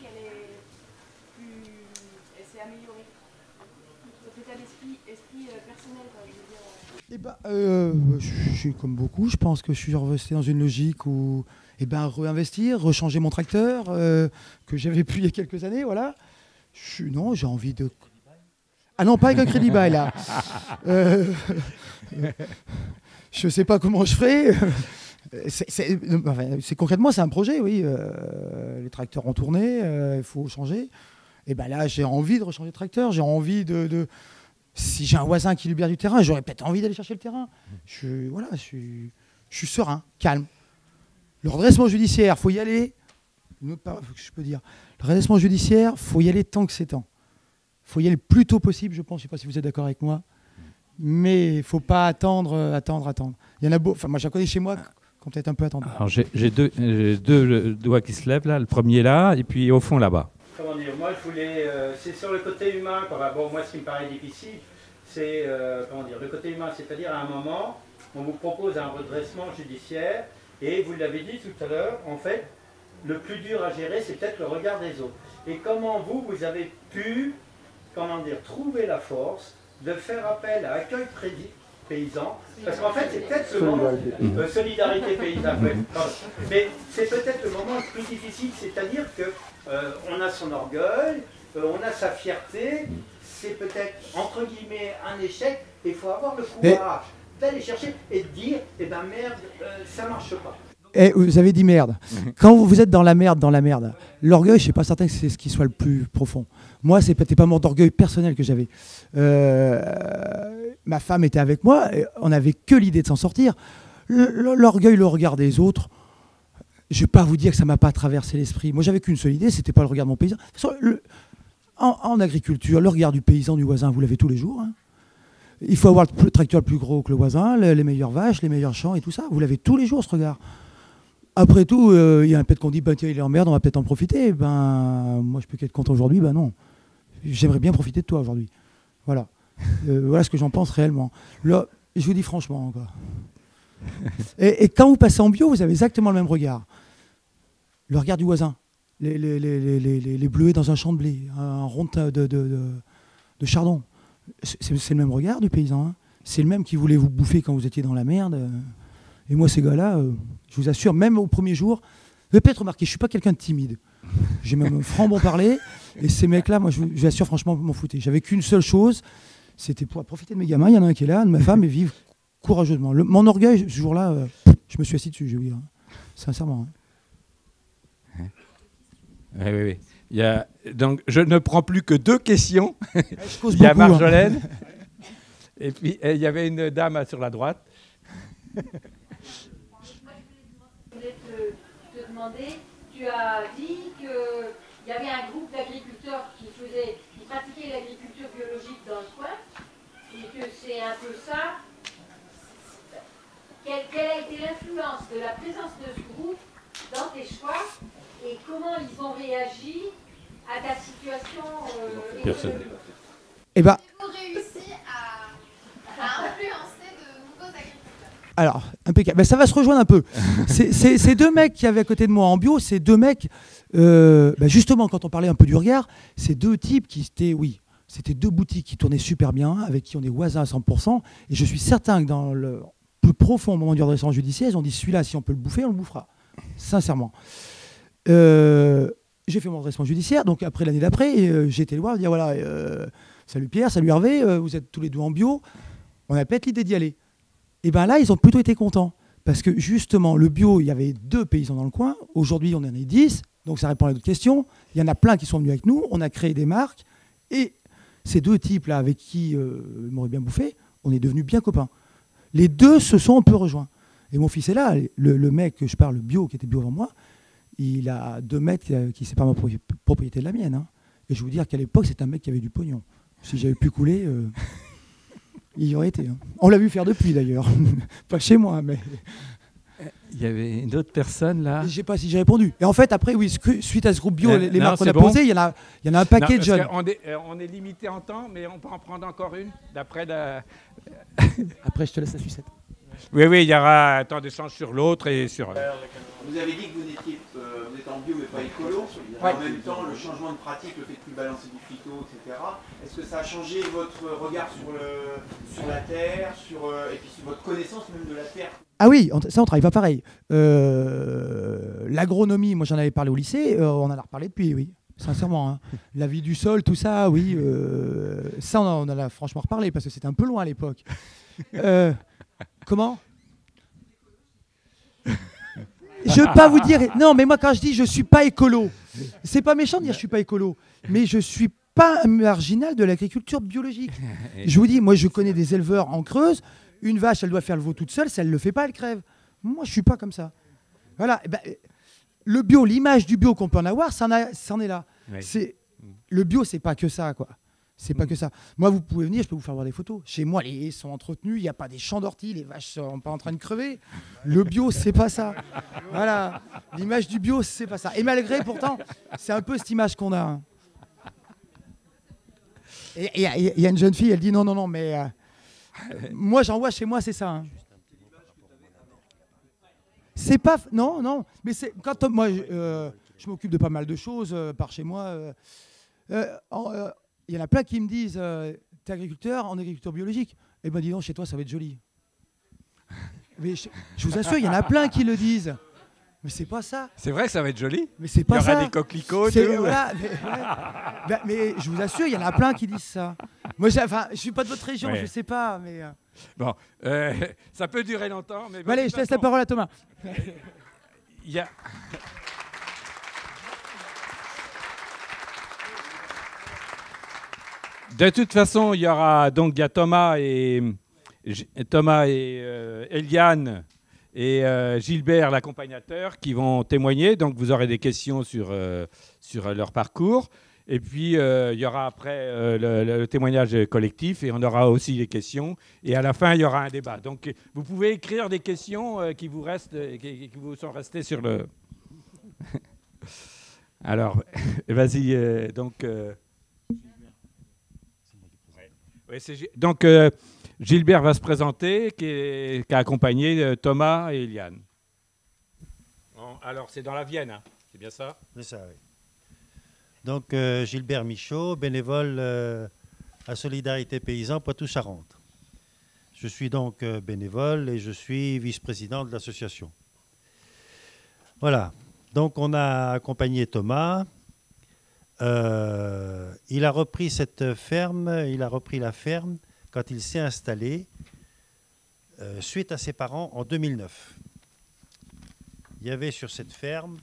elle s'est améliorée. Votre état d'esprit personnel, quoi, je veux dire. Je suis comme beaucoup. Je pense que je suis resté dans une logique où réinvestir, rechanger mon tracteur que j'avais plus il y a quelques années. Voilà. Non, j'ai envie de... Ah non, pas avec un crédit bail là. Je ne sais pas comment je ferai. Concrètement, c'est un projet, oui. Les tracteurs ont tourné, il faut changer. Et ben là, j'ai envie de rechanger de tracteur. J'ai envie de... Si j'ai un voisin qui libère du terrain, j'aurais peut-être envie d'aller chercher le terrain. Je suis serein, calme. Le redressement judiciaire, il faut y aller. Je peux dire. Le redressement judiciaire, il faut y aller tant que c'est temps. Il faut y aller le plus tôt possible, je pense. Je ne sais pas si vous êtes d'accord avec moi. Mais il ne faut pas attendre. Il y en a beaucoup. Enfin, moi, j'en connais chez moi qui ont peut-être un peu attendu. Alors, j'ai deux doigts qui se lèvent, là. Le premier là, et puis au fond là-bas. Comment dire, moi je voulais, c'est sur le côté humain, quoi. Bon, moi ce qui me paraît difficile, c'est le côté humain, c'est-à-dire à un moment, on vous propose un redressement judiciaire, et vous l'avez dit tout à l'heure, en fait, le plus dur à gérer, c'est peut-être le regard des autres. Et comment vous avez pu, trouver la force de faire appel à Accueil Paysan, parce qu'en fait c'est peut-être le moment, Solidarité Paysanne, mais c'est peut-être le moment le plus difficile, c'est-à-dire que on a son orgueil, on a sa fierté, c'est peut-être entre guillemets un échec, et il faut avoir le courage d'aller chercher et de dire, eh ben merde, ça marche pas. Et vous avez dit merde. Quand vous êtes dans la merde, l'orgueil, je ne suis pas certain que c'est ce qui soit le plus profond. Moi, ce n'était pas mort d'orgueil personnel que j'avais. Ma femme était avec moi, et on n'avait que l'idée de s'en sortir. L'orgueil, le regard des autres, je ne vais pas vous dire que ça ne m'a pas traversé l'esprit. Moi, j'avais qu'une seule idée, c'était pas le regard de mon paysan. De toute façon, en agriculture, le regard du paysan, du voisin, vous l'avez tous les jours. Hein. Il faut avoir le tracteur le plus gros que le voisin, les meilleures vaches, les meilleurs champs et tout ça. Vous l'avez tous les jours, ce regard. Après tout, il y a un peut-être qu'on dit, tiens, il est en merde, on va peut-être en profiter. Moi, je peux qu'être content aujourd'hui, non. J'aimerais bien profiter de toi aujourd'hui. Voilà. Voilà ce que j'en pense réellement. Là, je vous dis franchement, quoi. Et quand vous passez en bio, vous avez exactement le même regard. Le regard du voisin. Les bleuets dans un champ de blé, un rond de chardon. C'est le même regard du paysan. Hein. C'est le même qui voulait vous bouffer quand vous étiez dans la merde. Et moi, ces gars-là, je vous assure, même au premier jour, vous avez peut-être remarqué, je ne suis pas quelqu'un de timide. J'ai même un franc bon parler. Et ces mecs-là, moi, je vous assure, franchement, vous m'en foutez. J'avais qu'une seule chose, c'était pour profiter de mes gamins. Il y en a un qui est là, de ma femme, et vivre courageusement. Mon orgueil, ce jour-là, Je me suis assis dessus, je vais vous dire. Sincèrement. Oui, oui, oui. Donc, je ne prends plus que 2 questions. Il y a Marjolaine. Et puis, il y avait une dame sur la droite. Je voulais te demander, tu as dit qu'il y avait un groupe d'agriculteurs qui pratiquaient l'agriculture biologique dans le coin, et que c'est un peu ça. Quelle a été l'influence de la présence de ce groupe dans tes choix, et comment ils ont réagi à ta situation économique? Eh ben, Vous réussissez à influencer de nouveaux agriculteurs. alors, impeccable. Ben, ça va se rejoindre un peu. Ces 2 mecs qui avaient à côté de moi en bio, ces 2 mecs, ben justement, quand on parlait un peu du regard, ces 2 types qui étaient, oui, c'était 2 boutiques qui tournaient super bien, avec qui on est voisins à 100%. Et je suis certain que dans le plus profond moment du redressement judiciaire, ils ont dit celui-là, si on peut le bouffer, on le bouffera. Sincèrement. J'ai fait mon redressement judiciaire, donc après l'année d'après, j'ai été le voir, dire voilà, salut Pierre, salut Hervé, vous êtes tous les 2 en bio, on a peut-être l'idée d'y aller. Et bien là, ils ont plutôt été contents, parce que justement, le bio, il y avait 2 paysans dans le coin, aujourd'hui on en est 10, donc ça répond à d'autres questions, il y en a plein qui sont venus avec nous, on a créé des marques, et ces 2 types-là, avec qui ils m'auraient bien bouffé, on est devenus bien copains. Les 2 se sont un peu rejoints. Et mon fils est là, le mec que je parle bio, qui était bio avant moi, il a 2 mètres qui c'est pas ma propriété de la mienne. Hein. Et je vais vous dire qu'à l'époque, c'est un mec qui avait du pognon. Si j'avais pu couler, il y aurait été. Hein. On l'a vu faire depuis d'ailleurs. Pas chez moi, mais... Il y avait une autre personne là. Je ne sais pas si j'ai répondu. Et en fait, après, oui, suite à ce groupe bio, les marques qu'on a bon. posées, il y en a un paquet de jeunes. On est limité en temps, mais on peut en prendre encore une d'après la... Après, je te laisse la sucette. Oui, oui, il y aura un temps d'échange sur l'autre et sur... Vous avez dit que vous êtes en bio mais pas écolo. Ouais. En même temps, le changement de pratique, le fait de plus balancer du phyto, etc. Est-ce que ça a changé votre regard sur la terre, et puis sur votre connaissance même de la terre? Ah oui, ça on travaille pas pareil. L'agronomie, moi j'en avais parlé au lycée, on en a reparlé depuis, oui. Sincèrement, hein. La vie du sol, tout ça, oui. Ça on en a franchement reparlé parce que c'était un peu loin à l'époque. Comment? Je ne veux pas vous dire... Non, mais moi, quand je dis je ne suis pas écolo, c'est pas méchant de dire je ne suis pas écolo, mais je ne suis pas un marginal de l'agriculture biologique. Je vous dis, moi, je connais des éleveurs en Creuse. Une vache, elle doit faire le veau toute seule. Si elle ne le fait pas, elle crève. Moi, je ne suis pas comme ça. Voilà. Ben, le bio, l'image du bio qu'on peut en avoir, c'en est là. Oui. Le bio, c'est pas que ça, quoi. C'est pas que ça. Moi, vous pouvez venir, je peux vous faire voir des photos. Chez moi, les haies sont entretenues, il n'y a pas des champs d'orties, les vaches sont pas en train de crever. Le bio, c'est pas ça. Voilà. L'image du bio, c'est pas ça. Et malgré, pourtant, c'est un peu cette image qu'on a. Et il y a une jeune fille, elle dit non, non, non, mais moi, j'en vois chez moi, c'est ça. Hein. C'est pas... Non, non. Mais c'est quand moi, je m'occupe de pas mal de choses par chez moi. Il y en a plein qui me disent t'es agriculteur en agriculture biologique. Eh bien, dis donc, chez toi, ça va être joli. Mais je vous assure, il y en a plein qui le disent. Mais c'est pas ça. C'est vrai que ça va être joli. Mais c'est pas ça. Il y aura des coquelicots. Voilà, mais je vous assure, il y en a plein qui disent ça. Moi, je suis pas de votre région, je sais pas, mais. Bon, ça peut durer longtemps, mais. Allez, je te laisse la parole à Thomas. Il y a. De toute façon, il y aura donc Thomas et Eliane et Gilbert, l'accompagnateur, qui vont témoigner. Donc, vous aurez des questions sur leur parcours. Et puis, il y aura après le témoignage collectif et on aura aussi les questions. Et à la fin, il y aura un débat. Donc, vous pouvez écrire des questions qui vous sont restées sur le... Alors, vas-y, donc... Donc, Gilbert va se présenter, qui a accompagné Thomas et Eliane. Bon, alors, c'est dans la Vienne, hein, c'est bien ça? C'est ça, oui. Donc, Gilbert Michaud, bénévole à Solidarité Paysan Poitou-Charentes. Je suis donc bénévole et je suis vice-président de l'association. Voilà. Donc, on a accompagné Thomas. Il a repris cette ferme, il a repris la ferme quand il s'est installé suite à ses parents en 2009. il y avait sur cette ferme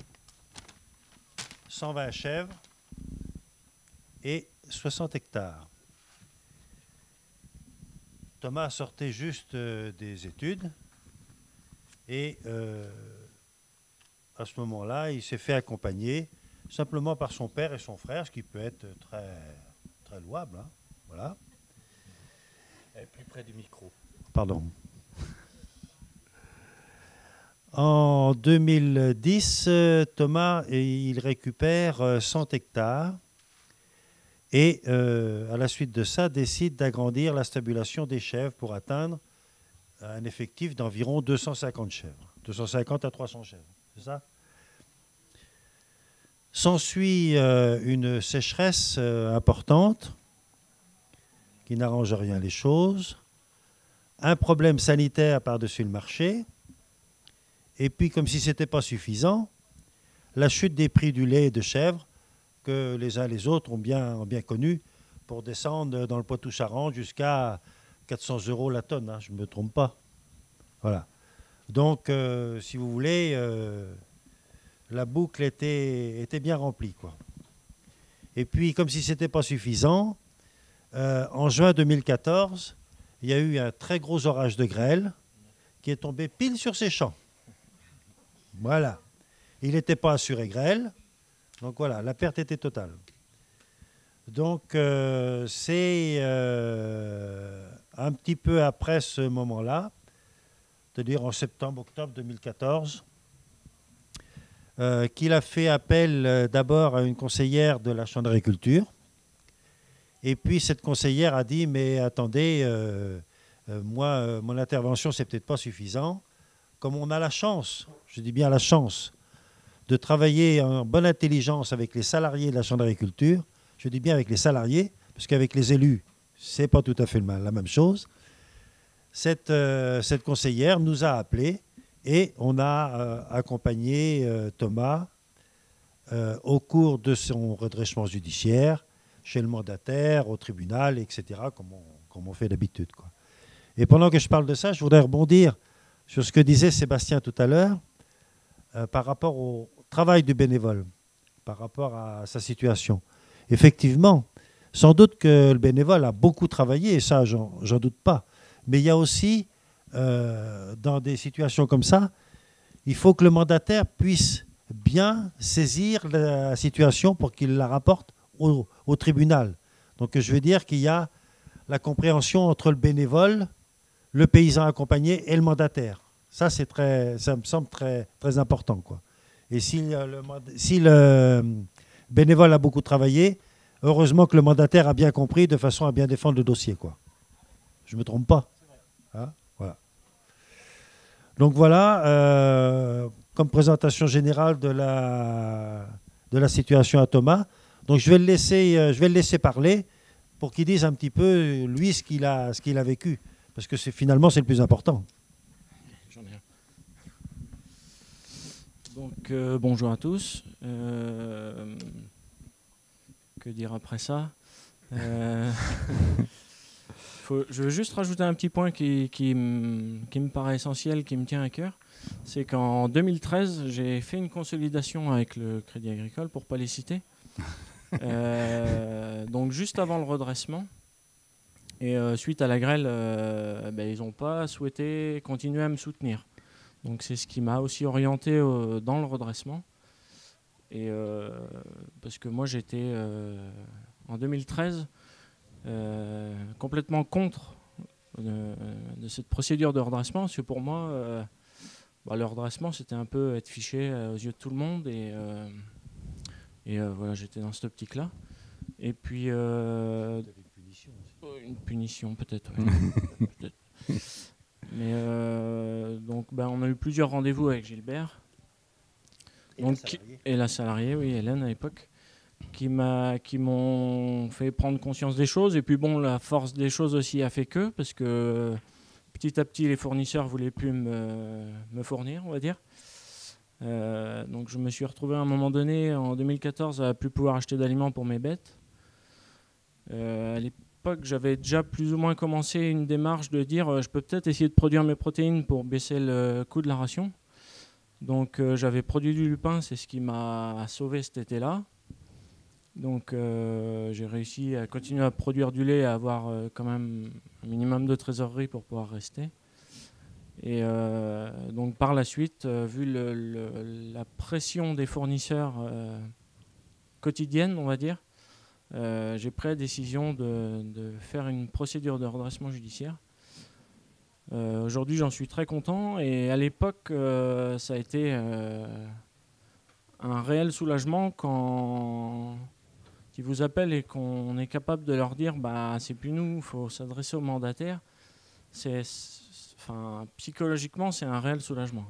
120 chèvres et 60 hectares. Thomas sortait juste des études et à ce moment-là, il s'est fait accompagner simplement par son père et son frère, ce qui peut être très, très louable. Hein. Voilà. Et plus près du micro. Pardon. En 2010, Thomas, il récupère 100 hectares et à la suite de ça, décide d'agrandir la stabulation des chèvres pour atteindre un effectif d'environ 250 chèvres. 250 à 300 chèvres, c'est ça? S'ensuit une sécheresse importante qui n'arrange rien les choses, un problème sanitaire par-dessus le marché, et puis comme si ce n'était pas suffisant, la chute des prix du lait de chèvre que les uns les autres ont bien connu pour descendre dans le Poitou-Charentes jusqu'à 400 € la tonne, hein, je ne me trompe pas. Voilà. Donc, si vous voulez, la boucle était bien remplie, quoi. Et puis, comme si ce n'était pas suffisant, en juin 2014, il y a eu un très gros orage de grêle qui est tombé pile sur ces champs. Voilà. Il n'était pas assuré grêle, donc voilà, la perte était totale. Donc, c'est un petit peu après ce moment-là, c'est-à-dire en septembre-octobre 2014, qu'il a fait appel d'abord à une conseillère de la Chambre d'agriculture. Et puis cette conseillère a dit, mais attendez, moi, mon intervention, c'est peut-être pas suffisant. Comme on a la chance, je dis bien la chance, de travailler en bonne intelligence avec les salariés de la Chambre d'agriculture, je dis bien avec les salariés, parce qu'avec les élus, c'est pas tout à fait la même chose. Cette conseillère nous a appelés et on a accompagné Thomas au cours de son redressement judiciaire, chez le mandataire, au tribunal, etc., comme on fait d'habitude, quoi. Et pendant que je parle de ça, je voudrais rebondir sur ce que disait Sébastien tout à l'heure par rapport au travail du bénévole, par rapport à sa situation. Effectivement, sans doute que le bénévole a beaucoup travaillé, et ça, j'en doute pas. Mais il y a aussi, dans des situations comme ça, il faut que le mandataire puisse bien saisir la situation pour qu'il la rapporte au tribunal. Donc je veux dire qu'il y a la compréhension entre le bénévole, le paysan accompagné et le mandataire. Ça me semble très, très important, quoi. Et si le bénévole a beaucoup travaillé, heureusement que le mandataire a bien compris de façon à bien défendre le dossier, quoi. Je ne me trompe pas. Hein, voilà. Donc voilà, comme présentation générale de la situation à Thomas. Donc je vais le laisser parler pour qu'il dise un petit peu, lui, ce qu'il a vécu. Parce que finalement, c'est le plus important. J'en ai un. Donc, bonjour à tous. Que dire après ça? Je veux juste rajouter un petit point qui me paraît essentiel, qui me tient à cœur. C'est qu'en 2013, j'ai fait une consolidation avec le Crédit Agricole, pour ne pas les citer. Donc juste avant le redressement. Et suite à la grêle, ils n'ont pas souhaité continuer à me soutenir. Donc c'est ce qui m'a aussi orienté dans le redressement. Et parce que moi j'étais en 2013 complètement contre de cette procédure de redressement, parce que pour moi le redressement c'était un peu être fiché aux yeux de tout le monde, et voilà, j'étais dans cette optique là. Et puis une punition peut-être, ouais. Peut-être. Mais donc on a eu plusieurs rendez-vous avec Gilbert et la salariée, oui, Hélène à l'époque, qui m'ont fait prendre conscience des choses. Et puis bon, la force des choses aussi a fait que, parce que petit à petit les fournisseurs voulaient plus me fournir, on va dire. Donc je me suis retrouvé à un moment donné en 2014 à plus pouvoir acheter d'aliments pour mes bêtes. À l'époque, j'avais déjà plus ou moins commencé une démarche de dire je peux peut-être essayer de produire mes protéines pour baisser le coût de la ration. Donc j'avais produit du lupin, c'est ce qui m'a sauvé cet été-là. Donc j'ai réussi à continuer à produire du lait et à avoir quand même un minimum de trésorerie pour pouvoir rester. Et donc par la suite, vu la pression des fournisseurs quotidienne, on va dire, j'ai pris la décision de faire une procédure de redressement judiciaire. Aujourd'hui, j'en suis très content et à l'époque, ça a été un réel soulagement quand ils vous appellent et qu'on est capable de leur dire bah, c'est plus nous, il faut s'adresser au mandataire. Enfin, psychologiquement, c'est un réel soulagement.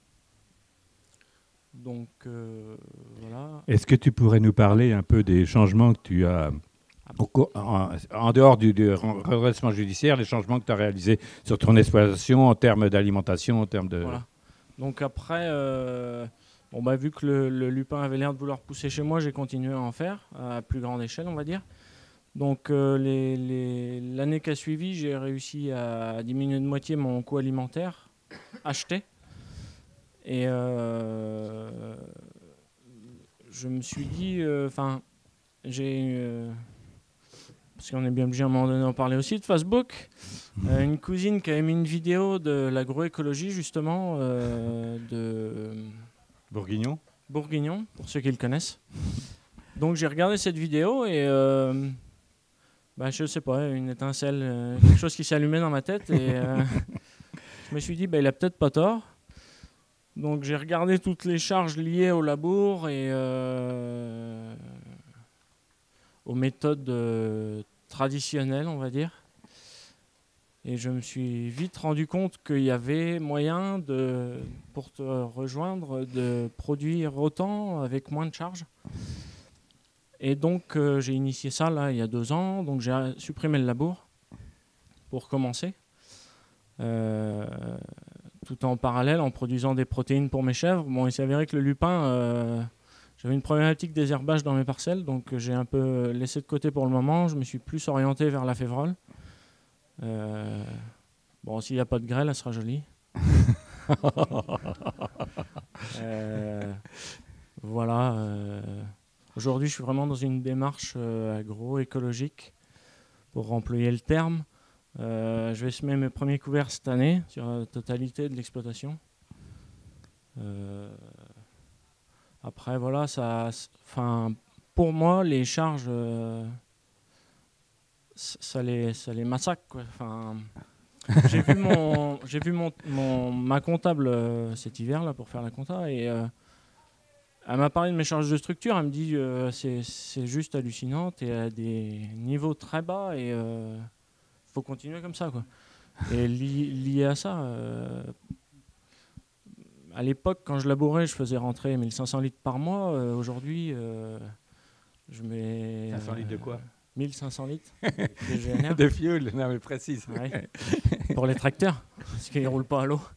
Donc, voilà. Est-ce que tu pourrais nous parler un peu des changements que tu as, en dehors du redressement judiciaire, les changements que tu as réalisés sur ton exploitation en termes d'alimentation, en termes de... Voilà. Donc après, bon, bah, vu que le lupin avait l'air de vouloir pousser chez moi, j'ai continué à en faire, à plus grande échelle, on va dire. Donc l'année qui a suivi, j'ai réussi à diminuer de moitié mon coût alimentaire acheté. Et je me suis dit, enfin, parce qu'on est bien obligé à un moment donné d'en parler aussi, de Facebook, une cousine qui avait mis une vidéo de l'agroécologie, justement, de Bourguignon, pour ceux qui le connaissent. Donc j'ai regardé cette vidéo et bah, je sais pas, une étincelle, quelque chose qui s'est allumé dans ma tête et je me suis dit, bah, il a peut-être pas tort. Donc j'ai regardé toutes les charges liées au labour et aux méthodes traditionnelles, on va dire. Et je me suis vite rendu compte qu'il y avait moyen, pour te rejoindre, de produire autant avec moins de charges. Et donc j'ai initié ça là, il y a 2 ans. Donc j'ai supprimé le labour pour commencer. Tout en parallèle, en produisant des protéines pour mes chèvres. Bon, il s'est avéré que le lupin, j'avais une problématique désherbage dans mes parcelles, donc j'ai un peu laissé de côté pour le moment. Je me suis plus orienté vers la févrole. Bon, s'il n'y a pas de grêle, elle sera jolie. Voilà. Aujourd'hui, je suis vraiment dans une démarche agroécologique, pour employer le terme. Je vais semer mes premiers couverts cette année sur la totalité de l'exploitation. Après, voilà, pour moi, les charges, ça les massacre, quoi. J'ai vu ma comptable cet hiver là, pour faire la compta et elle m'a parlé de mes charges de structure. Elle me dit c'est juste hallucinant, tu es à des niveaux très bas et faut continuer comme ça, quoi. Et lié à ça, à l'époque, quand je labourais, je faisais rentrer 1500 litres par mois. Aujourd'hui, je mets... 500 litres de quoi 1500 litres de GNR. De fioul, non mais précise. Ouais. Pour les tracteurs, parce qu'ils ne roulent pas à l'eau.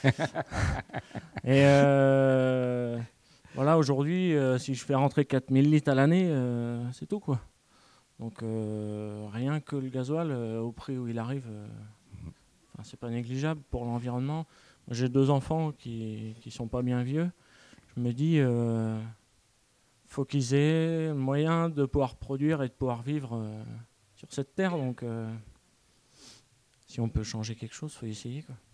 Et voilà, aujourd'hui, si je fais rentrer 4000 litres à l'année, c'est tout, quoi. Donc rien que le gasoil, au prix où il arrive, c'est pas négligeable pour l'environnement. J'ai 2 enfants qui sont pas bien vieux. Je me dis, faut qu'ils aient le moyen de pouvoir produire et de pouvoir vivre sur cette terre. Donc si on peut changer quelque chose, faut essayer, quoi.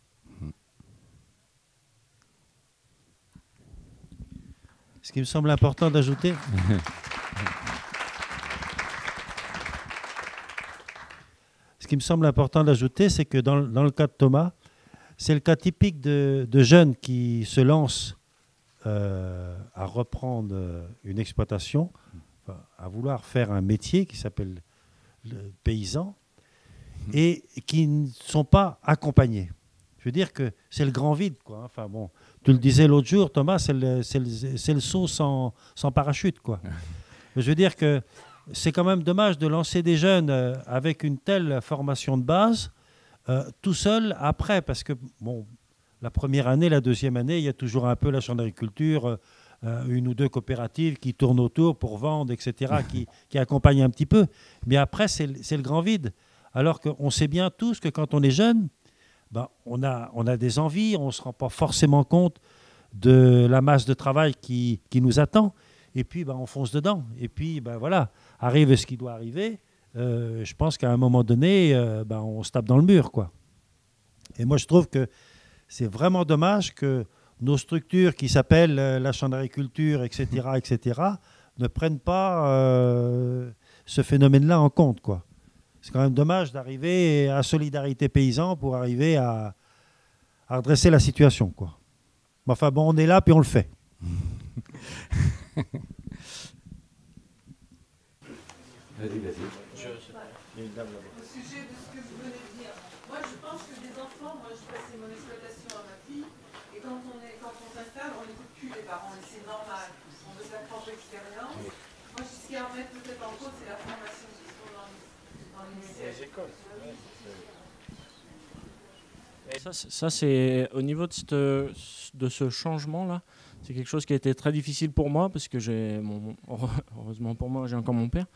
Ce qui me semble important d'ajouter... Ce qui me semble important d'ajouter, c'est que dans le cas de Thomas, c'est le cas typique de jeunes qui se lancent à reprendre une exploitation, à vouloir faire un métier qui s'appelle le paysan, et qui ne sont pas accompagnés. Je veux dire que c'est le grand vide, quoi. Enfin bon, tu le disais l'autre jour, Thomas, c'est le saut sans parachute, quoi. Je veux dire que c'est quand même dommage de lancer des jeunes avec une telle formation de base tout seul après, parce que bon, la première année, la deuxième année, il y a toujours un peu la chambre d'agriculture, 1 ou 2 coopératives qui tournent autour pour vendre, etc., qui accompagnent un petit peu. Mais après, c'est le grand vide. Alors qu'on sait bien tous que quand on est jeune, ben, on a des envies, on ne se rend pas forcément compte de la masse de travail qui nous attend. Et puis, on fonce dedans. Et puis, voilà, arrive ce qui doit arriver. Je pense qu'à un moment donné, on se tape dans le mur, quoi. Et moi, je trouve que c'est vraiment dommage que nos structures qui s'appellent la Chambre d'agriculture, etc., ne prennent pas ce phénomène-là en compte, quoi. C'est quand même dommage d'arriver à Solidarité Paysan pour arriver à redresser la situation, quoi. Mais enfin, on est là, puis on le fait. Vas-y. Au sujet de ce que vous venez de dire, moi je pense que des enfants, moi je passais mon exploitation à ma fille, et quand on s'installe, on n'écoute plus les parents, et c'est normal, on veut sa propre expérience. Moi ce qui en met peut-être en cause, c'est la formation qui se fait dans les écoles. Ça c'est au niveau de ce changement-là, c'est quelque chose qui a été très difficile pour moi, parce que heureusement pour moi, j'ai encore mon père.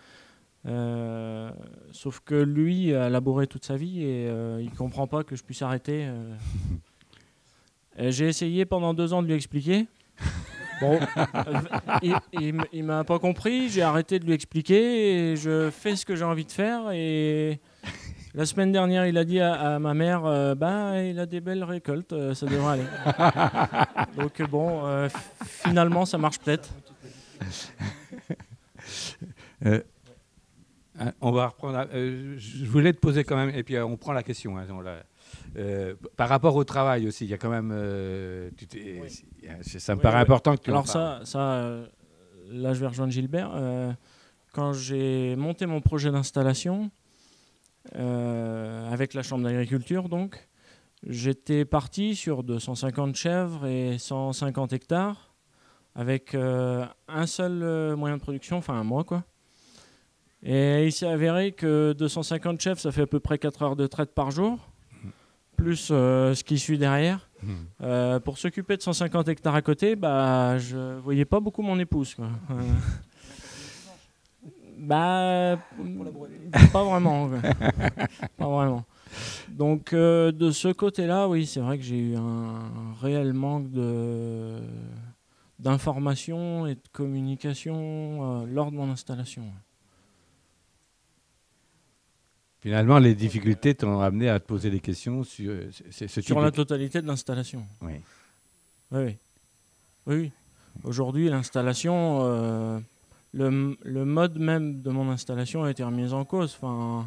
Sauf que lui a labouré toute sa vie et il comprend pas que je puisse arrêter. J'ai essayé pendant 2 ans de lui expliquer. Bon, il m'a pas compris. J'ai arrêté de lui expliquer et je fais ce que j'ai envie de faire. Et la semaine dernière, il a dit à ma mère, il a des belles récoltes, ça devrait aller. Donc bon, finalement, ça marche peut-être. On va reprendre. Je voulais te poser quand même, et puis on prend la question. Hein, par rapport au travail aussi, il y a quand même. Ça me paraît important que tu en parles. Alors là, je vais rejoindre Gilbert. Quand j'ai monté mon projet d'installation avec la Chambre d'agriculture, donc, j'étais parti sur 250 chèvres et 150 hectares avec un seul moyen de production, enfin un mois, quoi. Et il s'est avéré que 250 chèvres, ça fait à peu près 4 heures de traite par jour, plus ce qui suit derrière. Pour s'occuper de 150 hectares à côté, je ne voyais pas beaucoup mon épouse, quoi. Pas vraiment. Pas vraiment. Donc de ce côté-là, oui, c'est vrai que j'ai eu un réel manque d'information et de communication lors de mon installation. Finalement, les difficultés t'ont amené à te poser des questions sur la totalité de l'installation. Oui. Oui. Aujourd'hui, l'installation, le mode même de mon installation a été remis en cause. Enfin,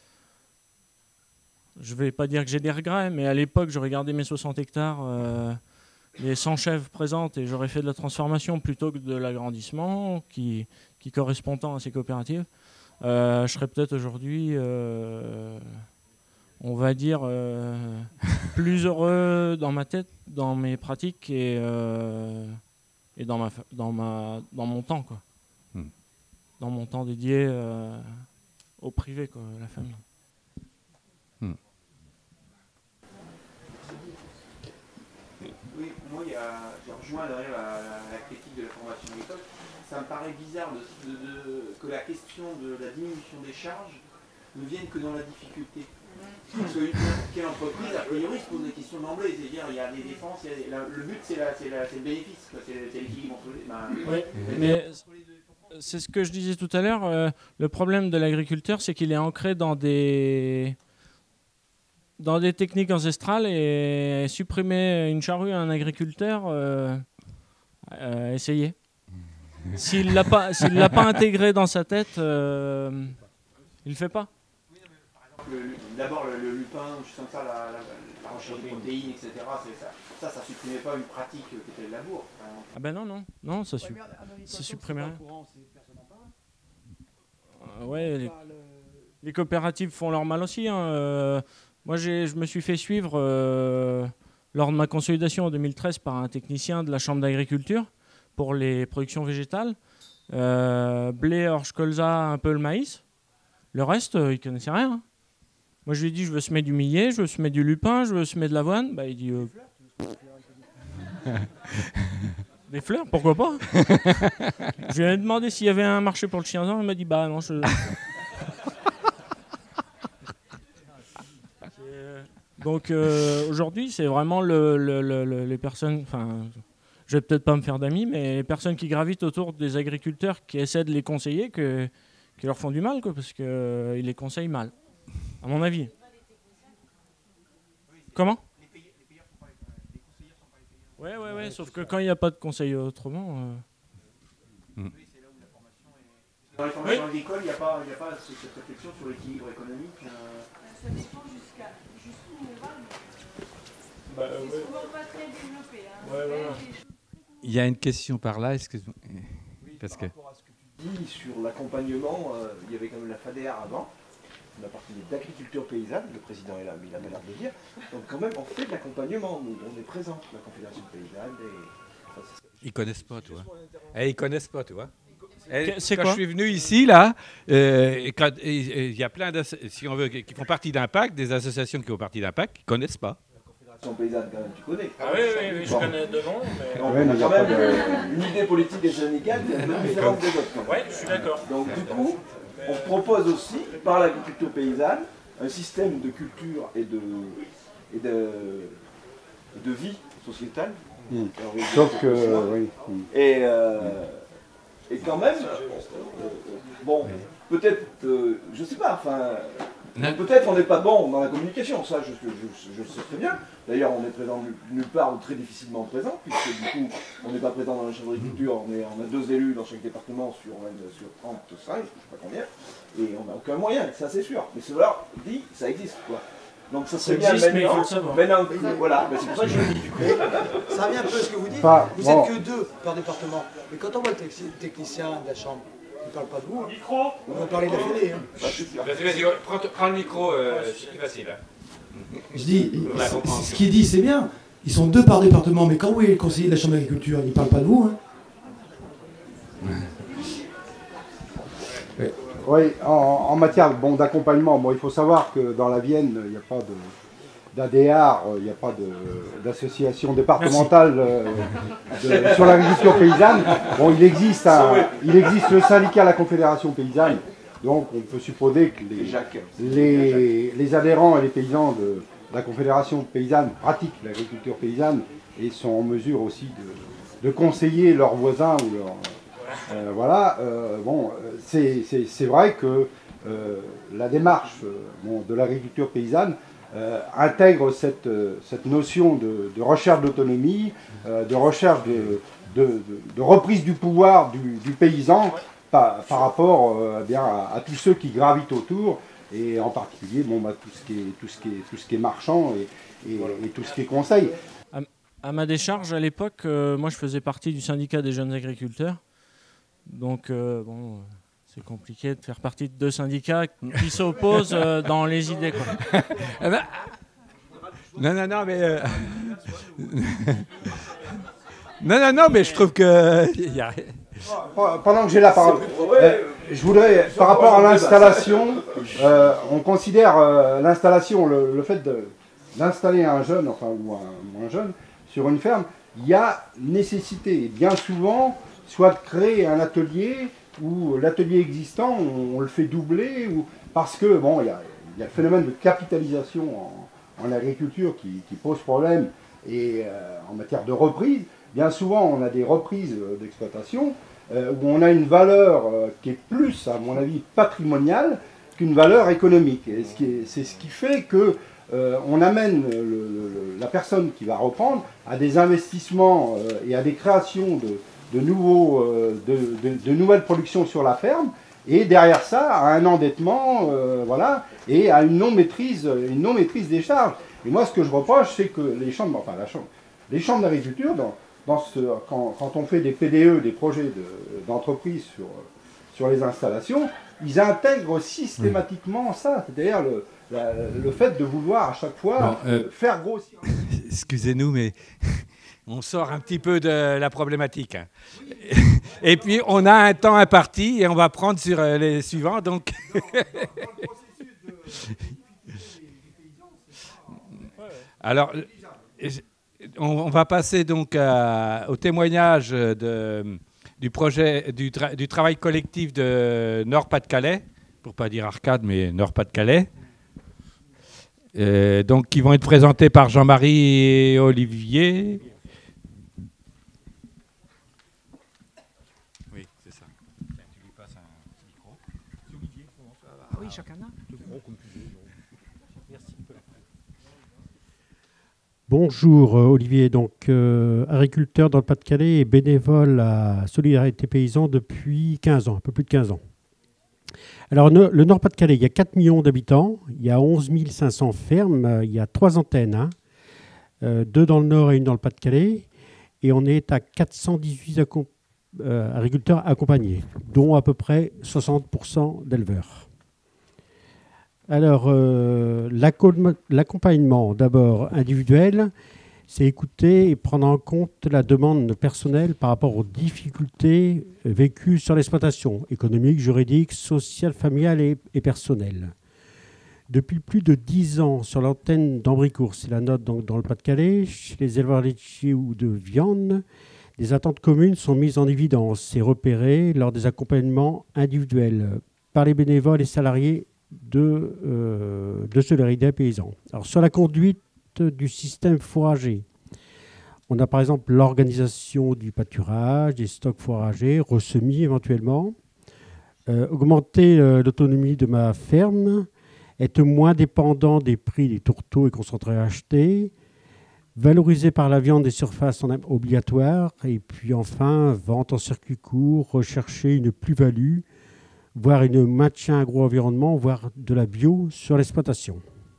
je ne vais pas dire que j'ai des regrets, mais à l'époque, je regardais mes 60 hectares, les 100 chèvres présentes, et j'aurais fait de la transformation plutôt que de l'agrandissement qui correspond tant à ces coopératives. Je serais peut-être aujourd'hui, on va dire, plus heureux dans ma tête, dans mes pratiques et dans mon temps, quoi. Dans mon temps dédié au privé, quoi, à la famille. Oui, moi, j'ai rejoint derrière la critique de la formation agricole. Ça me paraît bizarre que la question de la diminution des charges ne vienne que dans la difficulté. Parce qu'une entreprise, a priori, se pose des questions d'emblée. C'est-à-dire, il y a des dépenses, le but, c'est le bénéfice, c'est l'équilibre entre les... Oui, mais c'est ce que je disais tout à l'heure. Le problème de l'agriculteur, c'est qu'il est ancré dans des techniques ancestrales, et supprimer une charrue à un agriculteur, essayez. S'il l'a pas intégré dans sa tête, il le fait pas. D'abord le lupin, je sens ça, la recherche de protéines, etc. Ça supprimait pas une pratique qui était le labour. Ah ben non, ça supprimait rien. Ouais, les coopératives font leur mal aussi. Hein. Moi, je me suis fait suivre lors de ma consolidation en 2013 par un technicien de la Chambre d'agriculture pour les productions végétales. Blé, orge, colza, un peu le maïs. Le reste, il ne connaissait rien. Hein. Moi, je lui ai dit, je veux semer du millet, je veux semer du lupin, je veux semer de l'avoine. Bah, il dit... Des fleurs, pourquoi pas. Je lui ai demandé s'il y avait un marché pour le chienson, il m'a dit, bah non, Donc aujourd'hui, c'est vraiment les personnes, enfin, je vais peut-être pas me faire d'amis, mais les personnes qui gravitent autour des agriculteurs qui essaient de les conseiller, qui leur font du mal, quoi, parce qu'ils les conseillent mal, à mon avis. Comment? Ouais, sauf que quand il n'y a pas de conseil autrement... Dans les formations agricoles, il n'y a pas cette réflexion sur l'équilibre économique. Ça dépend jusqu'où on va. C'est souvent pas très développé. Il y a une question par là, excuse-moi. Par rapport à ce que tu dis sur l'accompagnement, il y avait quand même la FADER avant, on a parlé d'agriculture paysanne, le président est là, mais il a pas l'air de le dire. Donc quand même, on fait de l'accompagnement, nous, on est présent, la Confédération paysanne. Ils connaissent pas, toi. Ils connaissent pas, tu vois. C'est quand quoi? je suis venu ici, là, il y a plein si on veut, qui font partie d'Impact, des associations qui font partie d'Impact, qui ne connaissent pas. La Confédération paysanne, quand même, tu connais. Ah oui, je connais de nom. Mais... Donc, on a quand même une idée politique et syndicale qui est un peu différente des autres. Oui, je suis d'accord. Donc du coup, on propose aussi, par l'agriculture paysanne, un système de culture et de vie sociétale. Sauf que, oui. Et quand même, bon, peut-être, je sais pas, enfin, peut-être on n'est pas bon dans la communication, ça je sais très bien. D'ailleurs, on est présent nulle part ou très difficilement présent, puisque du coup, on n'est pas présent dans la chambre d'agriculture, on a 2 élus dans chaque département sur 35, je sais pas combien, et on n'a aucun moyen, ça c'est sûr. Mais cela dit, ça existe, quoi. Donc ça serait bien maintenant, voilà, c'est pour ça que je le dis du coup. Ça revient un peu à ce que vous dites, vous êtes que 2 par département, mais quand on voit le technicien de la chambre, il ne parle pas de vous, hein. On va parler de la Fédé. Hein. Vas-y, prends le micro, c'est plus facile. Je dis, ce qu'il dit c'est bien, ils sont 2 par département, mais quand vous voyez le conseiller de la chambre d'agriculture, il ne parle pas de vous. Hein. Oui, en matière d'accompagnement, il faut savoir que dans la Vienne, il n'y a pas d'ADR, il n'y a pas d'association départementale sur l'agriculture paysanne. Bon, il existe le syndicat La Confédération paysanne, donc on peut supposer que les adhérents et les paysans de la Confédération paysanne pratiquent l'agriculture paysanne et sont en mesure aussi de conseiller leurs voisins ou leurs... voilà, c'est vrai que la démarche de l'agriculture paysanne intègre cette notion de recherche d'autonomie, de recherche de reprise du pouvoir du paysan par rapport à tous ceux qui gravitent autour, et en particulier tout ce qui est marchand et tout ce qui est conseil. À ma décharge, à l'époque, moi je faisais partie du syndicat des jeunes agriculteurs. Donc, c'est compliqué de faire partie de 2 syndicats qui s'opposent dans les idées, quoi. Non, mais... non, mais je trouve que... Pendant que j'ai la parole, je voudrais, par rapport à l'installation, on considère l'installation, le fait d'installer un jeune, ou un jeune, sur une ferme, il y a nécessité, bien souvent, soit de créer un atelier, ou l'atelier existant, on le fait doubler, parce que, il y a le phénomène de capitalisation en agriculture qui pose problème, et en matière de reprise, bien souvent on a des reprises d'exploitation, où on a une valeur qui est plus, à mon avis, patrimoniale qu'une valeur économique. Et c'est ce qui fait que on amène la personne qui va reprendre à des investissements et à des créations de nouvelles productions sur la ferme, et derrière ça, à un endettement, et à une non-maîtrise des charges. Et moi, ce que je reproche, c'est que les chambres d'agriculture, quand on fait des PDE, des projets d'entreprise sur les installations, ils intègrent systématiquement ça, c'est-à-dire le fait de vouloir à chaque fois faire grossir. Excusez-nous, mais... On sort un petit peu de la problématique. Hein. Et puis, on a un temps imparti et on va prendre sur les suivants. Donc... Alors, on va passer donc au témoignage du projet, du travail collectif de Nord-Pas-de-Calais, pour ne pas dire Arcade, mais Nord-Pas-de-Calais. Donc, qui vont être présentés par Jean-Marie et Olivier. oui, chacun a. Merci. Bonjour Olivier, donc agriculteur dans le Pas-de-Calais et bénévole à Solidarité Paysan depuis 15 ans, un peu plus de 15 ans. Alors le Nord-Pas-de-Calais, il y a 4 millions d'habitants, il y a 11 500 fermes, il y a 3 antennes, 2 dans le Nord et 1 dans le Pas-de-Calais, et on est à 418 agriculteurs accompagnés, dont à peu près 60% d'éleveurs. Alors, l'accompagnement, d'abord individuel, c'est écouter et prendre en compte la demande personnelle par rapport aux difficultés vécues sur l'exploitation économique, juridique, sociale, familiale et personnelle. Depuis plus de 10 ans, sur l'antenne d'Ambricourt, c'est la note donc dans le Pas-de-Calais, chez les éleveurs laitiers ou de viande, des attentes communes sont mises en évidence et repérées lors des accompagnements individuels par les bénévoles et salariés de Solidarité Paysan. Alors, sur la conduite du système fourrager, on a par exemple l'organisation du pâturage, des stocks fourragers, ressemis éventuellement, augmenter l'autonomie de ma ferme, être moins dépendant des prix des tourteaux et concentrés achetés, valoriser par la viande des surfaces obligatoires, et puis enfin, vente en circuit court, rechercher une plus-value, voire une maintien agro-environnement, voire de la bio sur l'exploitation.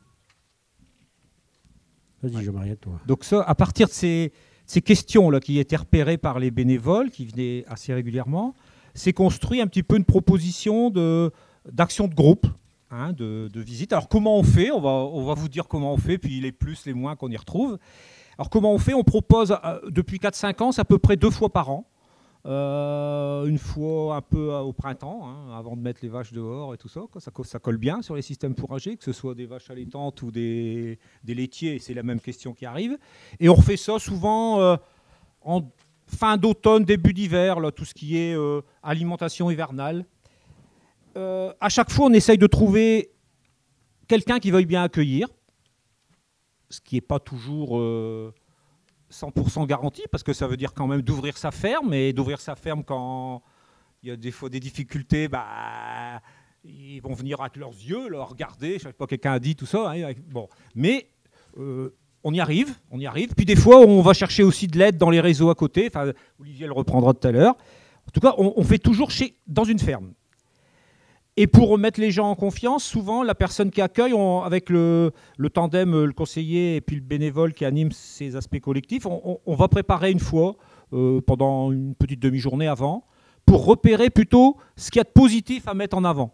Vas-y, Jean-Marie, à toi. Donc ça, à partir de ces questions-là qui étaient repérées par les bénévoles, qui venaient assez régulièrement, c'est construit un petit peu une proposition d'action de groupe, hein, de visite. Alors comment on fait ? On va vous dire comment on fait, puis les plus, les moins qu'on y retrouve. Alors comment on fait ? On propose, depuis 4-5 ans, c'est à peu près 2 fois par an. Une fois un peu au printemps, hein, avant de mettre les vaches dehors et tout ça. Ça colle bien sur les systèmes fourragers, que ce soit des vaches allaitantes ou des laitiers, c'est la même question qui arrive. Et on refait ça souvent en fin d'automne, début d'hiver, tout ce qui est alimentation hivernale. À chaque fois, on essaye de trouver quelqu'un qui veuille bien accueillir, ce qui n'est pas toujours 100% garanti, parce que ça veut dire quand même d'ouvrir sa ferme, et d'ouvrir sa ferme quand il y a des fois des difficultés, ils vont venir avec leurs yeux, leur regarder, je ne sais pas, quelqu'un a dit tout ça, hein, bon. Mais on y arrive. Puis des fois, on va chercher aussi de l'aide dans les réseaux à côté, enfin, Olivier le reprendra tout à l'heure. En tout cas, on fait toujours dans une ferme. Et pour remettre les gens en confiance, souvent, la personne qui accueille, avec le tandem, le conseiller et puis le bénévole qui anime ces aspects collectifs, on va préparer une fois, pendant une petite demi-journée avant, pour repérer plutôt ce qu'il y a de positif à mettre en avant.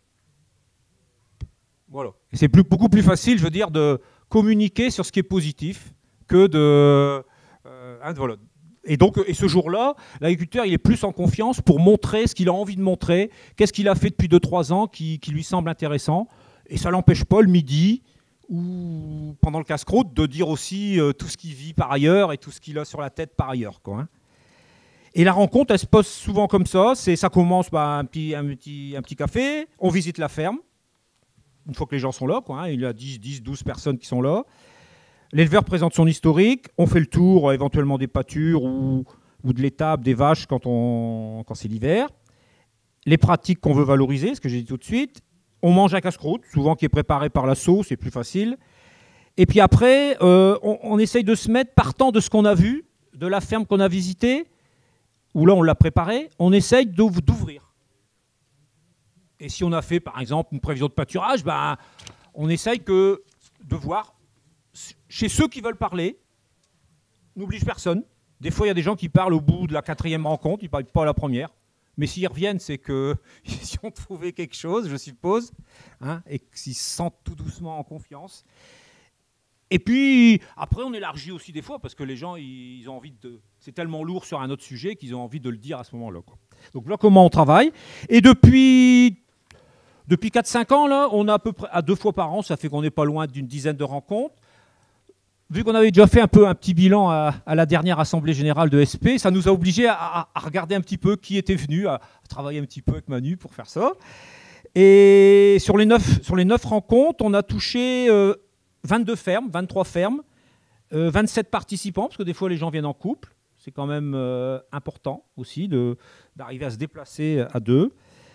Voilà. Et c'est beaucoup plus facile, je veux dire, de communiquer sur ce qui est positif que de... voilà. Et donc, ce jour-là, l'agriculteur, il est plus en confiance pour montrer ce qu'il a envie de montrer, qu'est-ce qu'il a fait depuis 2-3 ans qui lui semble intéressant. Et ça ne l'empêche pas, le midi ou pendant le casse-croûte, de dire aussi tout ce qu'il vit par ailleurs et tout ce qu'il a sur la tête par ailleurs, quoi, hein. Et la rencontre, elle se passe souvent comme ça. Ça commence par un petit café, on visite la ferme, une fois que les gens sont là, quoi, hein. Il y a 10-12 personnes qui sont là. L'éleveur présente son historique, on fait le tour éventuellement des pâtures ou de l'étable, des vaches quand c'est l'hiver. Les pratiques qu'on veut valoriser, ce que j'ai dit tout de suite. On mange un casse-croûte, souvent qui est préparé par l'assaut, c'est plus facile. Et puis après, on essaye de se mettre, partant de ce qu'on a vu, de la ferme qu'on a visitée, où là on l'a préparé, on essaye d'ouvrir. Et si on a fait par exemple une prévision de pâturage, on essaye de voir chez ceux qui veulent parler, n'oblige personne. Des fois, il y a des gens qui parlent au bout de la 4e rencontre, ils ne parlent pas à la première. Mais s'ils reviennent, c'est qu'ils ont trouvé quelque chose, je suppose, hein, et qu'ils se sentent tout doucement en confiance. Et puis, après, on élargit aussi des fois, parce que les gens, ils ont envie de... C'est tellement lourd sur un autre sujet qu'ils ont envie de le dire à ce moment-là, quoi. Donc voilà comment on travaille. Et depuis 4-5 ans, là, on a à peu près à 2 fois par an, ça fait qu'on n'est pas loin d'une dizaine de rencontres. Vu qu'on avait déjà fait un petit bilan à la dernière Assemblée Générale de SP, ça nous a obligés à regarder un petit peu qui était venu, à travailler un petit peu avec Manu pour faire ça. Et sur les 9 rencontres, on a touché 22 fermes, 23 fermes, 27 participants, parce que des fois les gens viennent en couple. C'est quand même important aussi d'arriver à se déplacer à 2.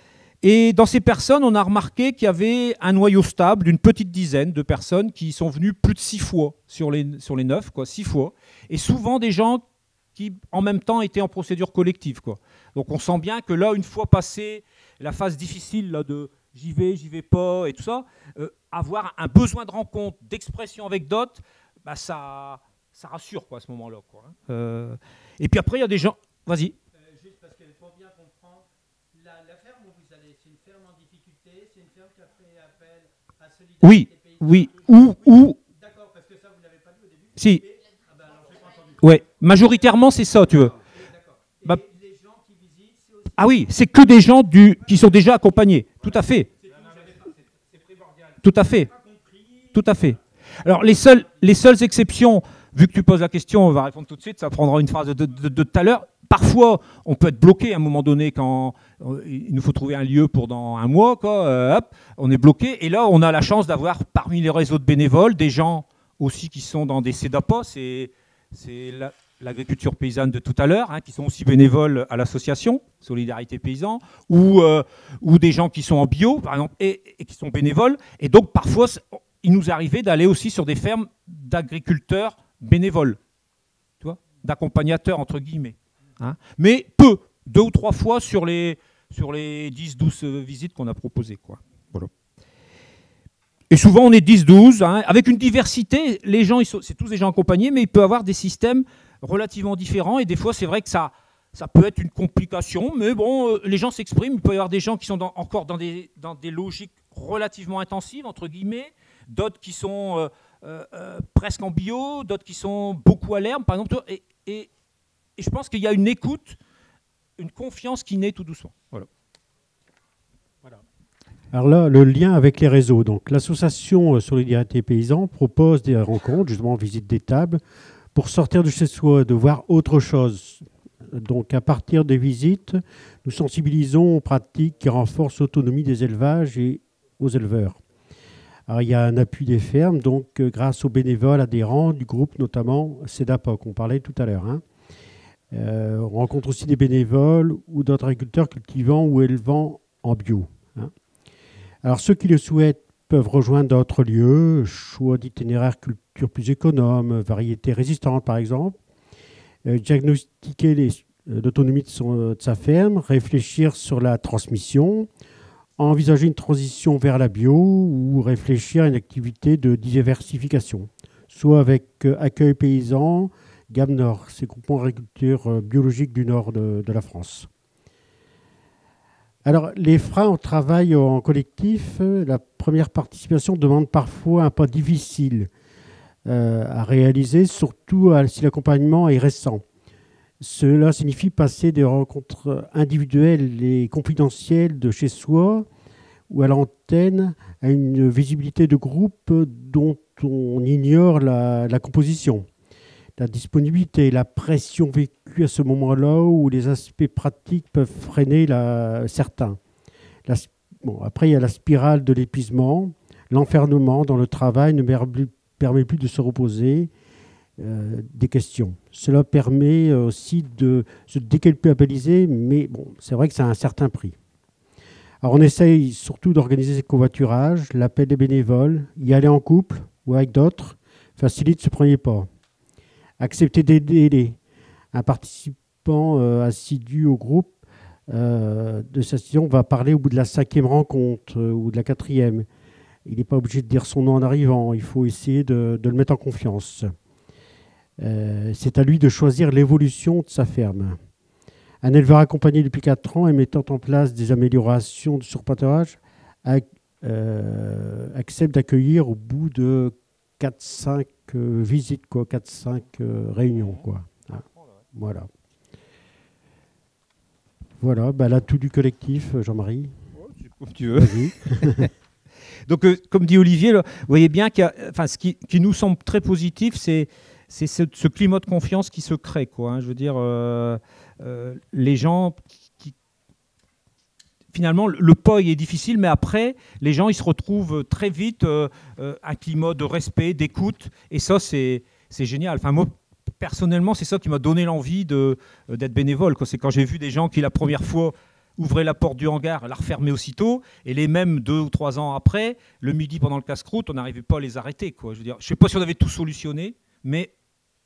Et dans ces personnes, on a remarqué qu'il y avait un noyau stable d'une petite dizaine de personnes qui sont venues plus de 6 fois sur les 9, quoi, 6 fois. Et souvent des gens qui, en même temps, étaient en procédure collective, quoi. Donc on sent bien que là, une fois passé la phase difficile là, de j'y vais pas et tout ça, avoir un besoin de rencontre, d'expression avec d'autres, bah, ça rassure quoi, à ce moment-là, quoi. Et puis après, il y a des gens... Vas-y. Juste parce qu'il faut bien comprendre, la ferme où vous allez, c'est une ferme en difficulté, c'est une ferme qui a fait appel à Solidarité Paysans. Oui. D'accord, parce que ça, vous ne l'avez pas dit au début. Si. Ah ben alors, j'ai pas entendu. Ouais, majoritairement, c'est ça, tu veux. Bah, ah oui, c'est que des gens qui sont déjà accompagnés. Tout à fait. Tout à fait. Tout à fait. Alors, les seules exceptions, vu que tu poses la question, on va répondre tout de suite, ça prendra une phrase de tout à l'heure. Parfois, on peut être bloqué à un moment donné quand il nous faut trouver un lieu pour dans un mois, quoi, hop, on est bloqué. Et là, on a la chance d'avoir parmi les réseaux de bénévoles des gens aussi qui sont dans des CEDAPA, c'est l'agriculture paysanne de tout à l'heure, hein, qui sont aussi bénévoles à l'association Solidarité Paysans, ou des gens qui sont en bio, par exemple, et qui sont bénévoles. Et donc, parfois, il nous arrivait d'aller aussi sur des fermes d'agriculteurs bénévoles, tu vois, d'accompagnateurs, entre guillemets. Hein. Mais peu, 2 ou 3 fois sur les 10-12 visites qu'on a proposées, quoi. Voilà. Et souvent, on est 10-12, hein, avec une diversité. Les gens, c'est tous des gens accompagnés, mais il peut y avoir des systèmes relativement différents. Et des fois, c'est vrai que ça peut être une complication, mais bon, les gens s'expriment. Il peut y avoir des gens qui sont encore dans des logiques relativement intensives, entre guillemets, d'autres qui sont presque en bio, d'autres qui sont beaucoup à l'herbe, par exemple. Et je pense qu'il y a une écoute, une confiance qui naît tout doucement. Voilà. Alors là, le lien avec les réseaux. Donc, l'association Solidarité Paysans propose des rencontres, justement, visite des tables, pour sortir de chez soi, de voir autre chose. Donc, à partir des visites, nous sensibilisons aux pratiques qui renforcent l'autonomie des élevages et aux éleveurs. Alors, il y a un appui des fermes, donc grâce aux bénévoles adhérents du groupe, notamment CEDAPOC, on parlait tout à l'heure. Hein. On rencontre aussi des bénévoles ou d'autres agriculteurs cultivant ou élevant en bio. Hein. Alors, ceux qui le souhaitent peuvent rejoindre d'autres lieux, choix d'itinéraires culture plus économes, variétés résistantes par exemple, diagnostiquer l'autonomie de sa ferme, réfléchir sur la transmission, envisager une transition vers la bio ou réfléchir à une activité de diversification, soit avec Accueil Paysan, Gamme Nord, c'est groupement agriculture biologique du nord de la France. Alors, les freins au travail en collectif, la première participation demande parfois un pas difficile à réaliser, surtout si l'accompagnement est récent. Cela signifie passer des rencontres individuelles et confidentielles de chez soi ou à l'antenne à une visibilité de groupe dont on ignore la composition, la disponibilité, la pression vécue à ce moment-là où les aspects pratiques peuvent freiner certains. Après, il y a la spirale de l'épuisement, l'enfermement dans le travail ne permet plus de se reposer des questions. Cela permet aussi de se déculpabiliser, mais bon, c'est vrai que c'est à un certain prix. Alors on essaye surtout d'organiser ces covoiturages, l'appel des bénévoles, y aller en couple ou avec d'autres, facilite ce premier pas. Accepter des délais. Un participant assidu au groupe de sa session va parler au bout de la 5e rencontre ou de la 4e. Il n'est pas obligé de dire son nom en arrivant, il faut essayer de le mettre en confiance. C'est à lui de choisir l'évolution de sa ferme. Un éleveur accompagné depuis 4 ans et mettant en place des améliorations de surpâturage accepte d'accueillir au bout de 4-5 visites, 4-5 réunions. Ah, voilà. Voilà, l'atout du collectif, Jean-Marie. Comme tu veux. Donc, comme dit Olivier, là, vous voyez bien ce qui nous semble très positif, c'est ce climat de confiance qui se crée, quoi, hein. Je veux dire, les gens finalement, le pas est difficile, mais après, les gens ils se retrouvent très vite un climat de respect, d'écoute, et ça, c'est génial. Enfin, moi, personnellement, c'est ça qui m'a donné l'envie d'être bénévole, quoi. C'est quand j'ai vu des gens qui, la première fois, ouvraient la porte du hangar, la refermaient aussitôt, et les mêmes 2 ou 3 ans après, le midi pendant le casse-croûte, on n'arrivait pas à les arrêter, quoi. Je veux dire, je sais pas si on avait tout solutionné, mais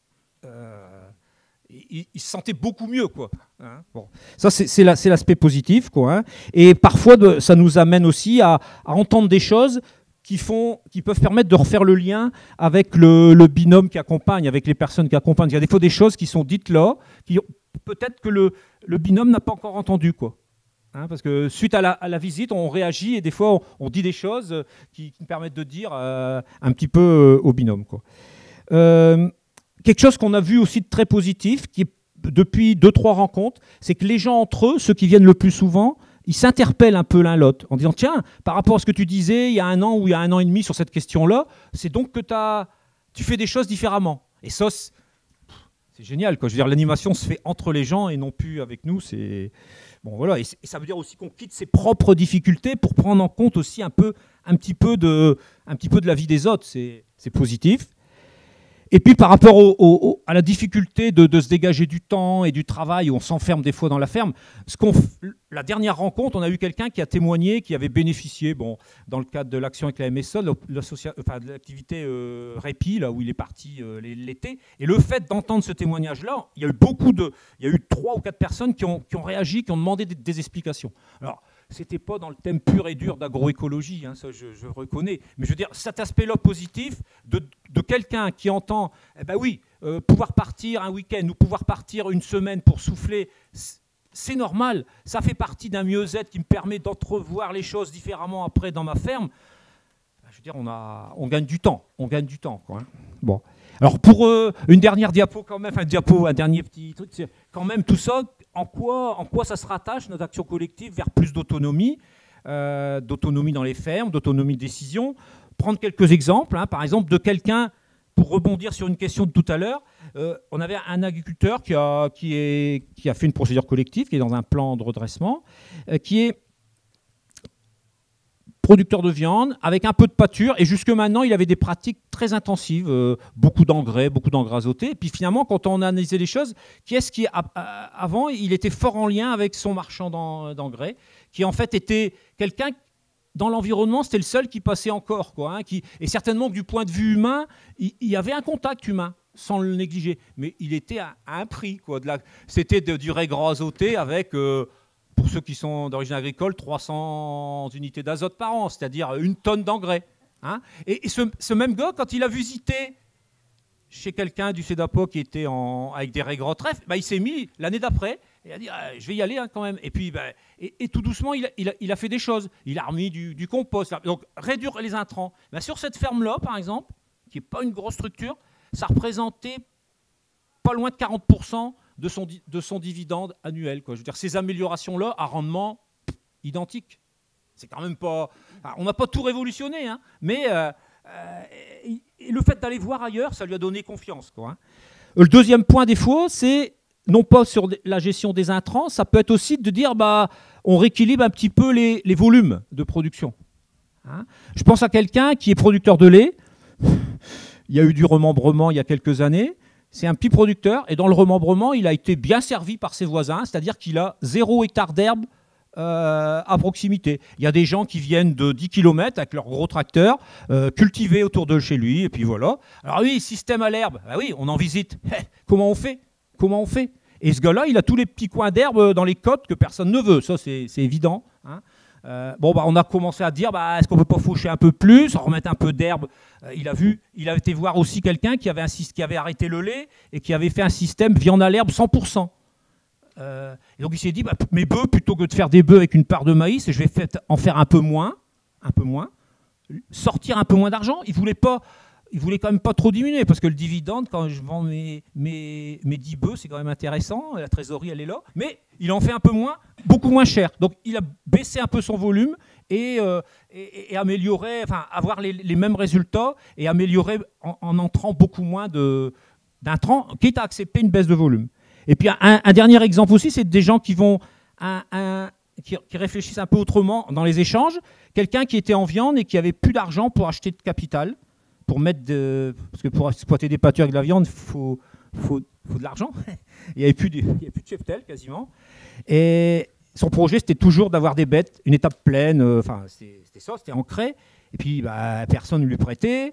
ils se sentaient beaucoup mieux, quoi. Hein, bon. Ça, c'est l'aspect positif, quoi. Hein. Et parfois, ça nous amène aussi à entendre des choses qui peuvent permettre de refaire le lien avec le binôme qui accompagne, avec les personnes qui accompagnent. Il y a des fois des choses qui sont dites là, qui peut-être que le binôme n'a pas encore entendu, quoi. Hein, parce que suite à la visite, on réagit et des fois on dit des choses qui permettent de dire un petit peu au binôme, quoi. Quelque chose qu'on a vu aussi de très positif, qui est depuis 2-3 rencontres, c'est que les gens entre eux, ceux qui viennent le plus souvent, ils s'interpellent un peu l'un l'autre en disant tiens, par rapport à ce que tu disais il y a 1 an ou il y a 1 an et demi sur cette question-là, c'est donc que tu fais des choses différemment. Et ça, c'est génial, quoi. Je veux dire, l'animation se fait entre les gens et non plus avec nous. C'est bon, voilà. Et ça veut dire aussi qu'on quitte ses propres difficultés pour prendre en compte aussi un petit peu de la vie des autres. C'est positif. Et puis par rapport à la difficulté de se dégager du temps et du travail, où on s'enferme des fois dans la ferme, la dernière rencontre, on a eu quelqu'un qui a témoigné, qui avait bénéficié, bon, dans le cadre de l'action avec la MSA, de l'activité répit, là où il est parti l'été. Et le fait d'entendre ce témoignage-là, il y a eu 3 ou 4 personnes qui ont réagi, qui ont demandé des explications. Alors, c'était pas dans le thème pur et dur d'agroécologie, hein, ça je reconnais. Mais je veux dire, cet aspect-là positif de quelqu'un qui entend, eh ben oui, pouvoir partir un week-end ou pouvoir partir une semaine pour souffler, c'est normal. Ça fait partie d'un mieux-être qui me permet d'entrevoir les choses différemment après dans ma ferme. Je veux dire, on gagne du temps. On gagne du temps, quoi, hein. Bon. Alors pour une dernière diapo quand même, un dernier petit truc, c'est quand même tout ça, en quoi ça se rattache, notre action collective, vers plus d'autonomie dans les fermes, d'autonomie de décision. Prendre quelques exemples, hein, par exemple de quelqu'un, pour rebondir sur une question de tout à l'heure, on avait un agriculteur qui a fait une procédure collective, qui est dans un plan de redressement, qui est producteur de viande, avec un peu de pâture, et jusque maintenant, il avait des pratiques très intensives, beaucoup d'engrais azotés. Et puis finalement, quand on a analysé les choses, avant, il était fort en lien avec son marchand d'engrais, qui en fait était quelqu'un, dans l'environnement, c'était le seul qui passait encore, quoi, hein, et certainement que du point de vue humain, il y avait un contact humain, sans le négliger, mais il était à un prix, quoi. C'était du régras azoté avec... pour ceux qui sont d'origine agricole, 300 unités d'azote par an, c'est-à-dire 1 tonne d'engrais. Hein. Et ce même gars, quand il a visité chez quelqu'un du CEDAPO qui était avec des raies gros trèfle, il s'est mis l'année d'après, et il a dit je vais y aller, hein, quand même. Et puis et tout doucement, il a fait des choses. Il a remis du compost. Donc réduire les intrants. Sur cette ferme-là, par exemple, qui n'est pas une grosse structure, ça représentait pas loin de 40% de son dividende annuel, quoi. Je veux dire, ces améliorations-là à rendement identique. C'est quand même pas... On n'a pas tout révolutionné, hein, mais le fait d'aller voir ailleurs, ça lui a donné confiance, quoi, hein. Le deuxième point des fois, c'est non pas sur la gestion des intrants, ça peut être aussi de dire on rééquilibre un petit peu les volumes de production. Hein. Je pense à quelqu'un qui est producteur de lait. Il y a eu du remembrement il y a quelques années. C'est un petit producteur et dans le remembrement, il a été bien servi par ses voisins, c'est-à-dire qu'il a 0 hectare d'herbe à proximité. Il y a des gens qui viennent de 10 km avec leur gros tracteur, cultiver autour de chez lui, et puis voilà. Alors oui, système à l'herbe, oui, on en visite. Comment on fait? Et ce gars-là, il a tous les petits coins d'herbe dans les côtes que personne ne veut, ça c'est évident, hein. On a commencé à dire est-ce qu'on ne peut pas faucher un peu plus, remettre un peu d'herbe. Il a été voir aussi quelqu'un qui avait arrêté le lait et qui avait fait un système viande à l'herbe 100%. Et donc il s'est dit mes bœufs, plutôt que de faire des bœufs avec une part de maïs, je vais en faire un peu moins, sortir un peu moins d'argent. Il voulait quand même pas trop diminuer, parce que le dividende, quand je vends mes 10 bœufs, c'est quand même intéressant, la trésorerie elle est là, mais il en fait un peu moins, beaucoup moins cher. Donc il a baissé un peu son volume et amélioré, avoir les mêmes résultats et améliorer en entrant beaucoup moins d'intrants, quitte à accepter une baisse de volume. Et puis un dernier exemple aussi, c'est des gens qui vont qui réfléchissent un peu autrement dans les échanges. Quelqu'un qui était en viande et qui avait plus d'argent pour acheter de capital, pour mettre parce que pour exploiter des pâtures avec de la viande, il faut de l'argent. Il n'y avait plus de cheptel quasiment. Et son projet, c'était toujours d'avoir des bêtes, une étape pleine, enfin, c'était ça, c'était ancré. Et puis, personne ne lui prêtait.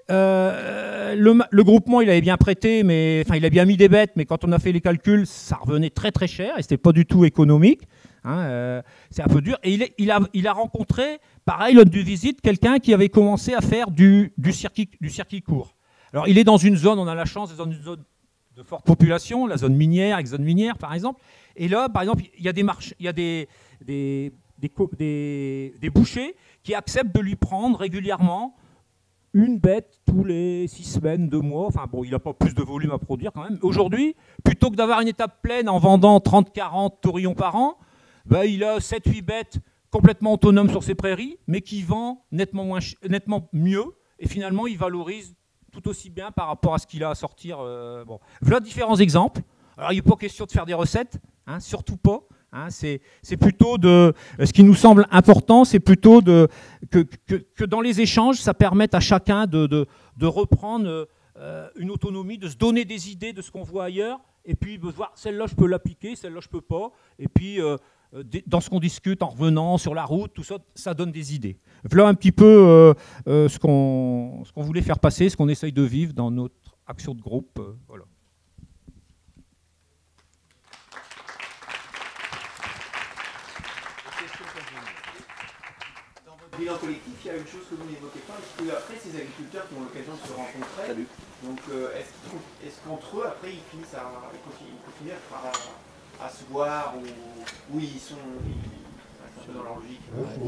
Le groupement, il avait bien prêté, mais enfin, il a bien mis des bêtes, mais quand on a fait les calculs, ça revenait très très cher et c'était pas du tout économique. Hein, c'est un peu dur. Et il a rencontré, pareil, lors d'une visite, quelqu'un qui avait commencé à faire du circuit court. Alors, il est dans une zone, on a la chance d'être dans une zone de forte population, la zone minière, ex-zone minière, par exemple. Et là, par exemple, il y a des bouchers qui acceptent de lui prendre régulièrement une bête tous les 6 semaines, 2 mois. Enfin bon, il n'a pas plus de volume à produire quand même. Aujourd'hui, plutôt que d'avoir une étape pleine en vendant 30-40 taurillons par an, il a 7-8 bêtes complètement autonomes sur ses prairies, mais qui vend nettement mieux. Et finalement, il valorise tout aussi bien par rapport à ce qu'il a à sortir. Bon. Voilà différents exemples. Alors, il n'est pas question de faire des recettes, hein, surtout pas. Hein, c'est plutôt de... Ce qui nous semble important, c'est plutôt que dans les échanges, ça permette à chacun de reprendre une autonomie, de se donner des idées de ce qu'on voit ailleurs, et puis de voir celle-là, je peux l'appliquer, celle-là, je peux pas. Et puis, dans ce qu'on discute en revenant sur la route, tout ça, ça donne des idées. Voilà un petit peu ce qu'on voulait faire passer, ce qu'on essaye de vivre dans notre action de groupe. Voilà. Bilan collectif, il y a une chose que vous n'évoquez pas, parce que après ces agriculteurs qui ont l'occasion de se rencontrer, donc est-ce qu'entre eux, après, ils finissent à continuer à se voir, ou ils sont un peu dans leur logique?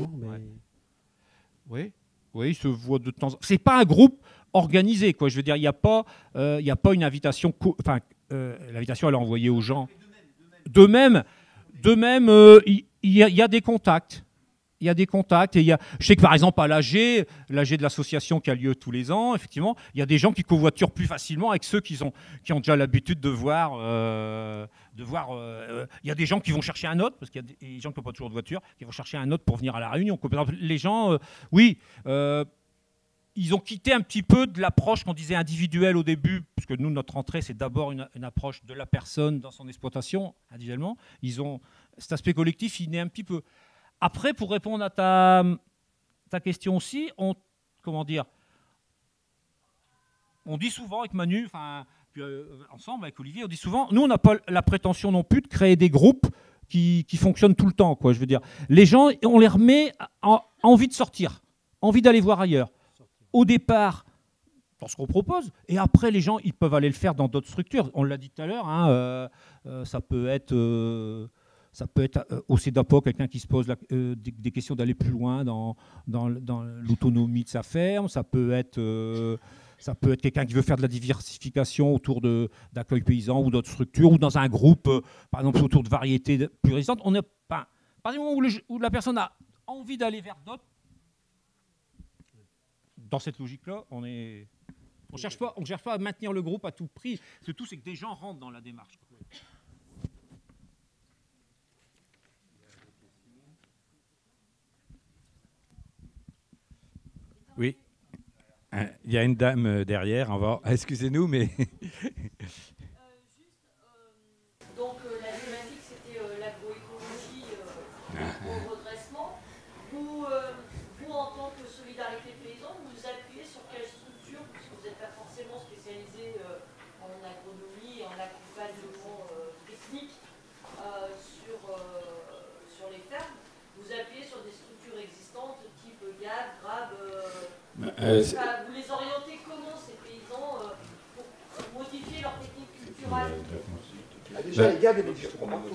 Oui, ils se voient de temps en temps. C'est pas un groupe organisé, quoi. Je veux dire, il n'y a pas une invitation. L'invitation, elle est envoyée aux gens. De même, il y a des contacts. Il y a des contacts. Et je sais que par exemple à l'AG de l'association qui a lieu tous les ans, effectivement, il y a des gens qui covoiturent plus facilement avec ceux qui ont déjà l'habitude de voir. Il y a des gens qui vont chercher un hôte, parce qu'il y a des gens qui n'ont pas toujours de voiture, qui vont chercher un hôte pour venir à la réunion. Les gens, ils ont quitté un petit peu de l'approche qu'on disait individuelle au début, parce que nous, notre entrée, c'est d'abord une approche de la personne dans son exploitation, individuellement. Cet aspect collectif, il naît un petit peu. Après, pour répondre à ta question aussi, on dit souvent avec Manu, ensemble avec Olivier, on dit souvent, nous on n'a pas la prétention non plus de créer des groupes qui fonctionnent tout le temps, quoi. Je veux dire, les gens, on les remet à envie de sortir, envie d'aller voir ailleurs. Au départ, dans ce qu'on propose, et après les gens, ils peuvent aller le faire dans d'autres structures. On l'a dit tout à l'heure, hein, ça peut être au CEDAPO, quelqu'un qui se pose des questions d'aller plus loin dans l'autonomie de sa ferme. Ça peut être quelqu'un qui veut faire de la diversification autour d'accueil paysan ou d'autres structures, ou dans un groupe, par exemple, autour de variétés plus résistantes. À partir du moment où la personne a envie d'aller vers d'autres, dans cette logique-là, on ne cherche pas à maintenir le groupe à tout prix. C'est que des gens rentrent dans la démarche. Oui, il y a une dame derrière. Excusez-nous, mais... Donc la thématique, c'était l'agroécologie au redressement. Vous, en tant que Solidarité Paysan, vous vous appuyez sur quelle structure? Parce que vous n'êtes pas forcément spécialisé en agronomie et en accompagnement technique sur les fermes. Vous appuyez sur des structures existantes type GAD, GRAB. Vous les orientez comment, ces paysans, pour modifier leur technique culturelle? Déjà, les GAD, ils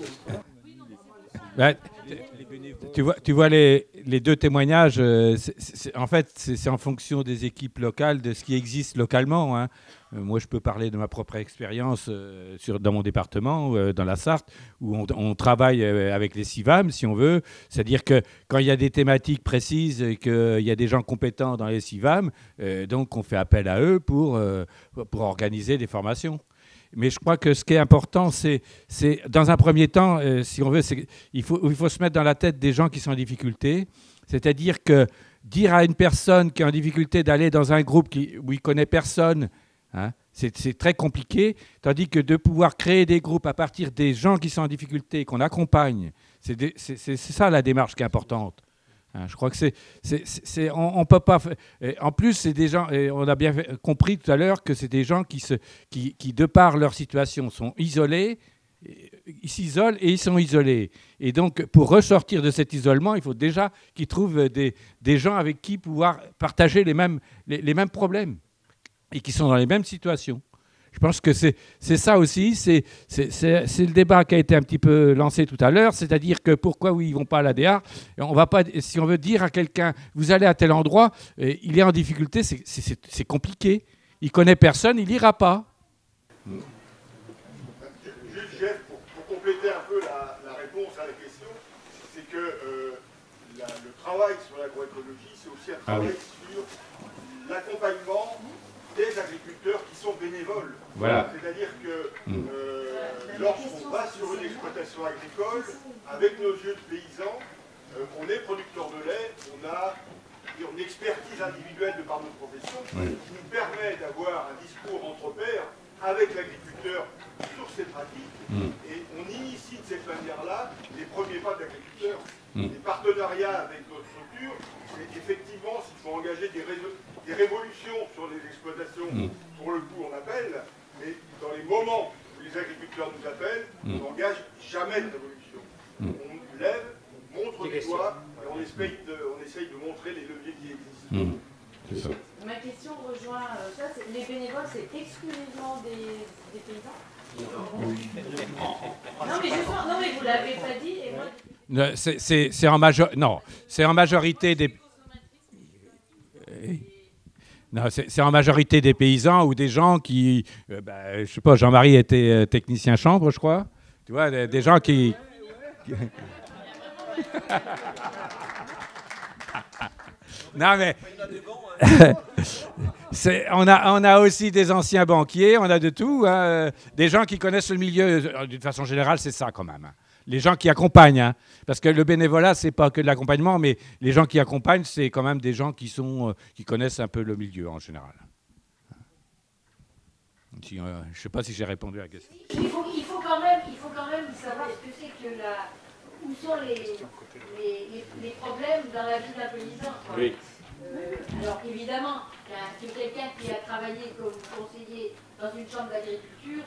tu vois les deux témoignages, en fait, c'est en fonction des équipes locales, de ce qui existe localement. Hein. Moi, je peux parler de ma propre expérience dans mon département, dans la Sarthe, où on travaille avec les CIVAM, si on veut. C'est-à-dire que quand il y a des thématiques précises et qu'il y a des gens compétents dans les CIVAM, donc on fait appel à eux pour organiser des formations. Mais je crois que ce qui est important, c'est dans un premier temps, si on veut, il faut se mettre dans la tête des gens qui sont en difficulté. C'est-à-dire que dire à une personne qui est en difficulté d'aller dans un groupe où il ne connaît personne, hein, c'est très compliqué. Tandis que de pouvoir créer des groupes à partir des gens qui sont en difficulté, qu'on accompagne, C'est ça la démarche qui est importante. Hein, je crois que on peut pas. En plus, c'est des gens. Et on a bien compris tout à l'heure que c'est des gens qui, de par leur situation, sont isolés. Ils s'isolent et ils sont isolés. Et donc, pour ressortir de cet isolement, il faut déjà qu'ils trouvent des gens avec qui pouvoir partager les mêmes problèmes et qui sont dans les mêmes situations. Je pense que c'est ça aussi, c'est le débat qui a été un petit peu lancé tout à l'heure, c'est-à-dire que pourquoi ils ne vont pas à l'ADR. Si on veut dire à quelqu'un, vous allez à tel endroit, il est en difficulté, c'est compliqué. Il ne connaît personne, il n'ira pas. Juste, Jeff, pour compléter un peu la réponse à la question, c'est que le travail sur l'agroécologie, c'est aussi un travail sur l'accompagnement des agriculteurs qui sont bénévoles. Voilà. C'est-à-dire que lorsqu'on va sur une exploitation agricole, avec nos yeux de paysans, on est producteur de lait, on a une expertise individuelle de par notre profession qui nous permet d'avoir un discours entre pairs avec l'agriculteur sur ses pratiques et on initie de cette manière-là les premiers pas de l'agriculteur. Les partenariats avec notre structure, c'est effectivement s'il faut engager des révolutions sur les exploitations, pour le coup on appelle, mais dans les moments où les agriculteurs nous appellent, on n'engage jamais de révolution. On lève, on montre du doigt et on essaye de montrer les leviers qui existent. C'est ça. Ma question rejoint ça, les bénévoles, c'est exclusivement des paysans? Non mais vous l'avez pas dit et moi... C'est en majorité des... Non, c'est en majorité des paysans ou des gens qui... je sais pas, Jean-Marie était technicien chambre, je crois. Tu vois, des gens qui... Non, mais... on a aussi des anciens banquiers, on a de tout. Hein, des gens qui connaissent le milieu. D'une façon générale, c'est ça quand même. Hein. Les gens qui accompagnent. Hein, parce que le bénévolat, c'est pas que de l'accompagnement, mais les gens qui accompagnent, c'est quand même des gens qui connaissent un peu le milieu en général. Je ne sais pas si j'ai répondu à la question. Il faut quand même savoir ce que c'est que où sont les problèmes dans la vie d'un paysan. Oui. Alors évidemment, quelqu'un qui a travaillé comme conseiller dans une chambre d'agriculture,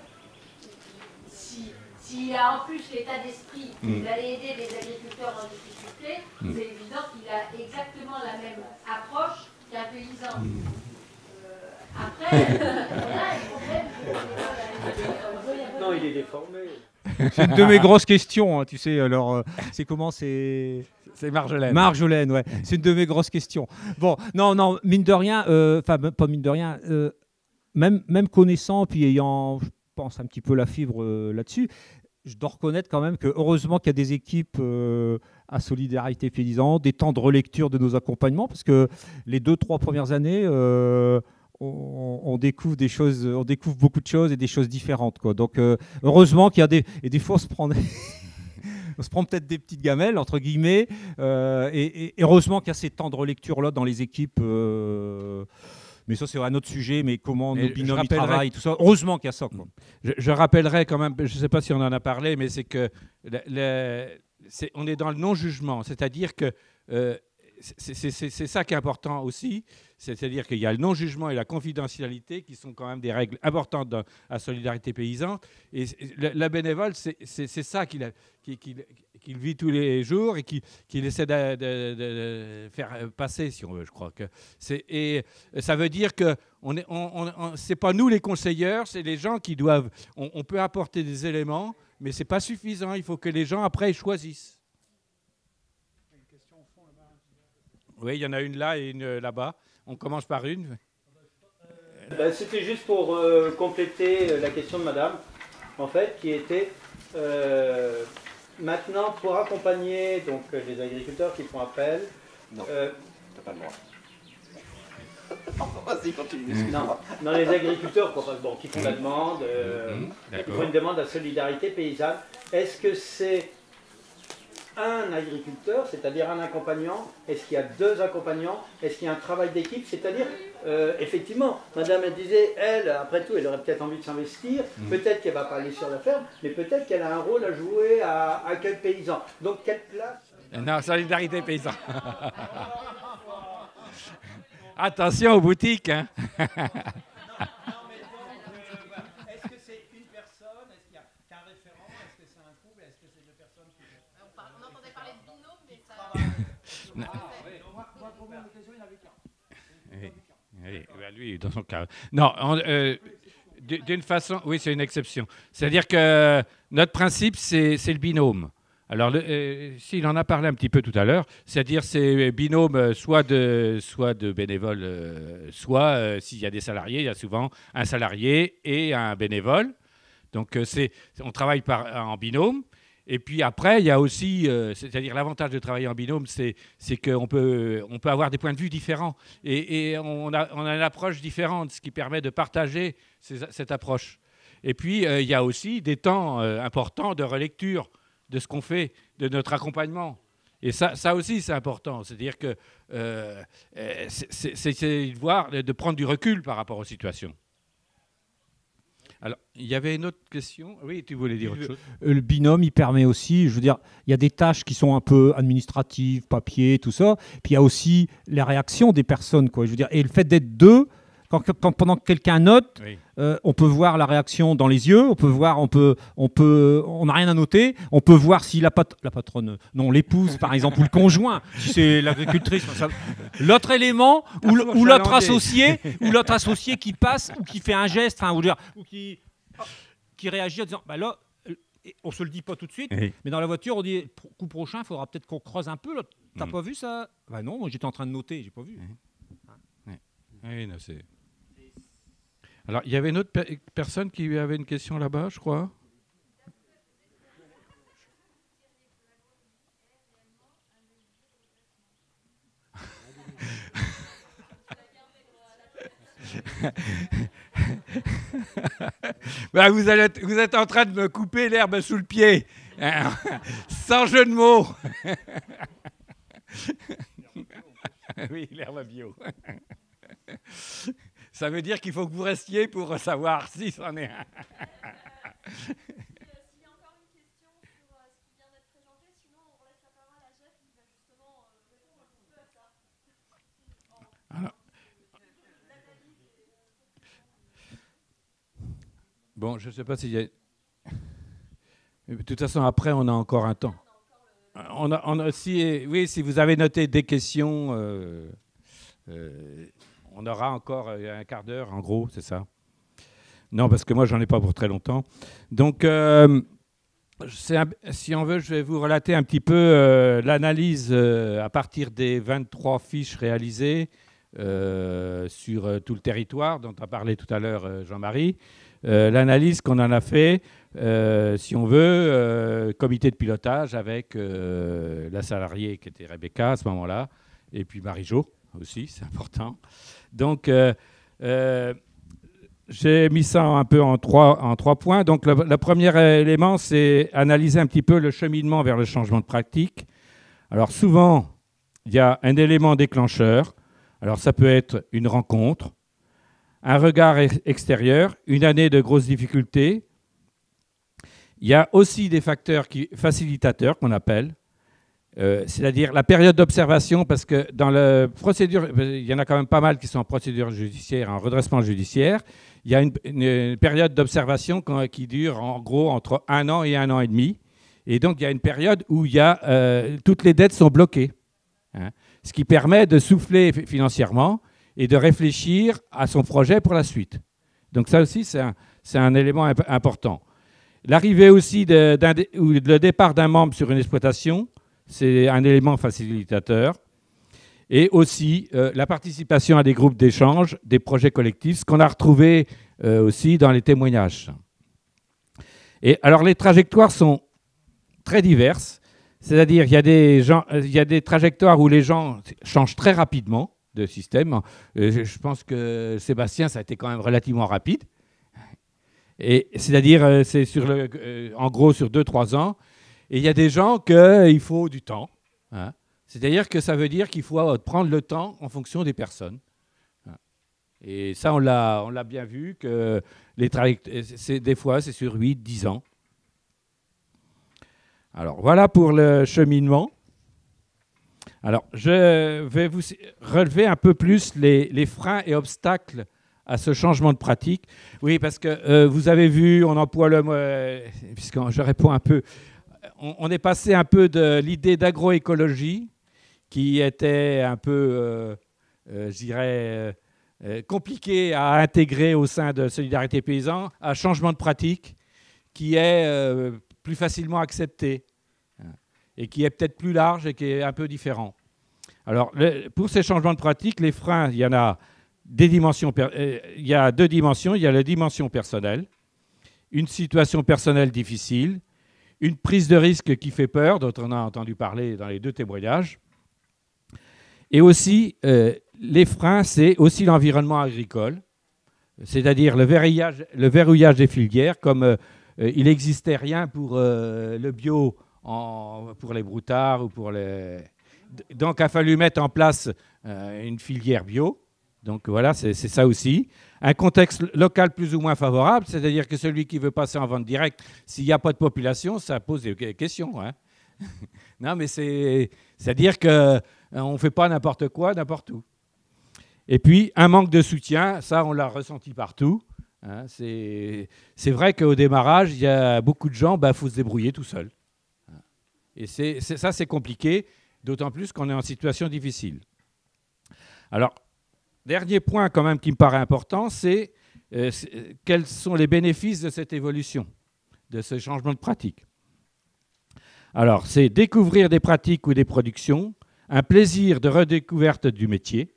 s'il a en plus l'état d'esprit d'aller aider des agriculteurs en difficulté, c'est évident qu'il a exactement la même approche qu'un paysan. Après, voilà, le problème. Non, il est déformé. C'est une de mes grosses questions, hein, tu sais. Alors, c'est comment c'est Marjolaine. Marjolaine, ouais. C'est une de mes grosses questions. Bon, non, mine de rien, pas mine de rien, même connaissant, puis ayant, je pense, un petit peu la fibre là-dessus, je dois reconnaître quand même que heureusement qu'il y a des équipes à Solidarité Paysan, des temps de relecture de nos accompagnements, parce que les 2-3 premières années, on découvre des choses, on découvre beaucoup de choses et des choses différentes, quoi. Donc heureusement qu'il y a des fois on se prend peut-être des petites gamelles entre guillemets, et heureusement qu'il y a ces temps de relecture là dans les équipes. Mais ça, c'est un autre sujet, mais comment nos binômes ils travaillent, tout ça. Heureusement qu'il y a ça, quoi. Je rappellerai quand même, je ne sais pas si on en a parlé, mais c'est que on est dans le non-jugement, c'est-à-dire que c'est ça qui est important aussi, c'est-à-dire qu'il y a le non-jugement et la confidentialité qui sont quand même des règles importantes à Solidarité Paysan. Et la bénévole, c'est ça qu'il vit tous les jours et qu'il essaie de faire passer, si on veut, je crois. Et ça veut dire que c'est pas nous les conseilleurs, c'est les gens qui doivent... On peut apporter des éléments, mais ce n'est pas suffisant. Il faut que les gens, après, choisissent. Oui, il y en a une là et une là-bas. On commence par une. C'était juste pour compléter la question de madame, en fait, qui était maintenant pour accompagner donc, les agriculteurs qui font appel. Non, t'as pas le droit. Vas-y, continue. Non, les agriculteurs qui font la demande, qui font une demande à Solidarité Paysanne, est-ce que c'est un agriculteur, c'est-à-dire un accompagnant? Est-ce qu'il y a deux accompagnants? Est-ce qu'il y a un travail d'équipe? C'est-à-dire, effectivement, madame elle disait, elle, après tout, elle aurait peut-être envie de s'investir, peut-être qu'elle ne va pas aller sur la ferme, mais peut-être qu'elle a un rôle à jouer à quel paysan. Donc, quelle place? Non, solidarité paysan. Attention aux boutiques, hein. Est-ce que c'est une personne? Est-ce qu'il y a qu'un référent? Est-ce que c'est un couple? Est-ce que c'est deux personnes qui... On entendait parler de binôme, mais ça... Moi, pour mon occasion, il n'y en avait qu'un. Oui, ben lui, dans son cas. Non, d'une façon, oui, c'est une exception. C'est-à-dire que notre principe, c'est le binôme. Alors, s'il en a parlé un petit peu tout à l'heure, c'est-à-dire c'est binôme soit de bénévoles, soit s'il y a des salariés, il y a souvent un salarié et un bénévole. Donc, on travaille en binôme. Et puis après, il y a aussi, c'est-à-dire l'avantage de travailler en binôme, c'est qu'on peut avoir des points de vue différents. Et on a une approche différente, ce qui permet de partager cette approche. Et puis, il y a aussi des temps importants de relecture de ce qu'on fait, de notre accompagnement. Et ça aussi, c'est important. C'est-à-dire que c'est de prendre du recul par rapport aux situations. Alors, il y avait une autre question. Oui, tu voulais dire autre chose. Le binôme, il permet aussi, je veux dire, il y a des tâches qui sont un peu administratives, papier, tout ça. Puis il y a aussi la réaction des personnes, quoi. Je veux dire, et le fait d'être deux, pendant que quelqu'un note, oui. On peut voir la réaction dans les yeux, on n'a rien à noter, on peut voir si la patronne, non, l'épouse par exemple, ou le conjoint, si c'est l'agricultrice, l'autre élément, ou l'autre associé qui passe, ou qui fait un geste, ou qui réagit en disant, bah là, on se le dit pas tout de suite, oui. Mais dans la voiture, on dit, coup prochain, il faudra peut-être qu'on creuse un peu, t'as pas vu ça? Bah non, moi j'étais en train de noter, j'ai pas vu. Oui, non, c'est... Alors, il y avait une autre personne qui avait une question là-bas, je crois. Ben, vous êtes en train de me couper l'herbe sous le pied, sans jeu de mots. Oui, l'herbe bio. Ça veut dire qu'il faut que vous restiez pour savoir si c'en est un. S'il y a encore une question sur ce qui vient d'être présenté, sinon on laisse la parole à Jeff qui va justement répondre un petit peu à ça. Alors. Bon, je ne sais pas s'il y a... De toute façon, après, on a encore un temps. Si vous avez noté des questions... on aura encore un quart d'heure, en gros, c'est ça? Non, parce que moi, j'en ai pas pour très longtemps. Donc, si on veut, je vais vous relater un petit peu l'analyse à partir des 23 fiches réalisées sur tout le territoire, dont a parlé tout à l'heure Jean-Marie. L'analyse qu'on en a fait, si on veut, comité de pilotage avec la salariée qui était Rebecca à ce moment-là, et puis Marie-Jo aussi, c'est important. Donc, j'ai mis ça un peu en trois points. Donc, le premier élément, c'est analyser un petit peu le cheminement vers le changement de pratique. Alors, souvent, il y a un élément déclencheur. Alors, ça peut être une rencontre, un regard extérieur, une année de grosses difficultés. Il y a aussi des facteurs facilitateurs qu'on appelle. C'est-à-dire la période d'observation, parce que dans la procédure, il y en a quand même pas mal qui sont en procédure judiciaire, en redressement judiciaire. Il y a une période d'observation qui dure en gros entre 1 an et 1 an et demi. Et donc, il y a une période où toutes les dettes sont bloquées. Hein, ce qui permet de souffler financièrement et de réfléchir à son projet pour la suite. Donc ça aussi, c'est un élément important. L'arrivée aussi ou le départ d'un membre sur une exploitation, c'est un élément facilitateur. Et aussi la participation à des groupes d'échange, des projets collectifs, ce qu'on a retrouvé aussi dans les témoignages. Et alors les trajectoires sont très diverses, c'est-à-dire il y a des trajectoires où les gens changent très rapidement de système. Je pense que Sébastien, ça a été quand même relativement rapide. Et c'est-à-dire c'est en gros sur 2-3 ans. Et il y a des gens qu'il faut du temps. Hein. C'est-à-dire que ça veut dire qu'il faut prendre le temps en fonction des personnes. Et ça, on l'a bien vu, que des fois, c'est sur 8, 10 ans. Alors, voilà pour le cheminement. Alors, je vais vous relever un peu plus les freins et obstacles à ce changement de pratique. Oui, parce que vous avez vu, on emploie le mot, puisque je réponds un peu, on est passé un peu de l'idée d'agroécologie, qui était un peu, je dirais, compliqué à intégrer au sein de Solidarité Paysan, à changement de pratique qui est plus facilement accepté et qui est peut-être plus large et qui est un peu différent. Alors, pour ces changements de pratique, les freins, il y en a des dimensions. Il y a 2 dimensions. Il y a la dimension personnelle, une situation personnelle difficile, une prise de risque qui fait peur, dont on a entendu parler dans les 2 témoignages. Et aussi, les freins, c'est aussi l'environnement agricole, c'est-à-dire le verrouillage des filières, comme il n'existait rien pour le bio, pour les broutards ou pour les... Donc, il a fallu mettre en place une filière bio. Donc, voilà, c'est ça aussi. Un contexte local plus ou moins favorable, c'est-à-dire que celui qui veut passer en vente directe, s'il n'y a pas de population, ça pose des questions. Hein. Non, mais c'est-à-dire qu'on ne fait pas n'importe quoi, n'importe où. Et puis, un manque de soutien, ça, on l'a ressenti partout. Hein. C'est vrai qu'au démarrage, il y a beaucoup de gens, il faut se débrouiller tout seul. Et ça, c'est compliqué, d'autant plus qu'on est en situation difficile. Alors, dernier point quand même qui me paraît important, c'est quels sont les bénéfices de cette évolution, de ce changement de pratique. Alors, c'est découvrir des pratiques ou des productions, un plaisir de redécouverte du métier,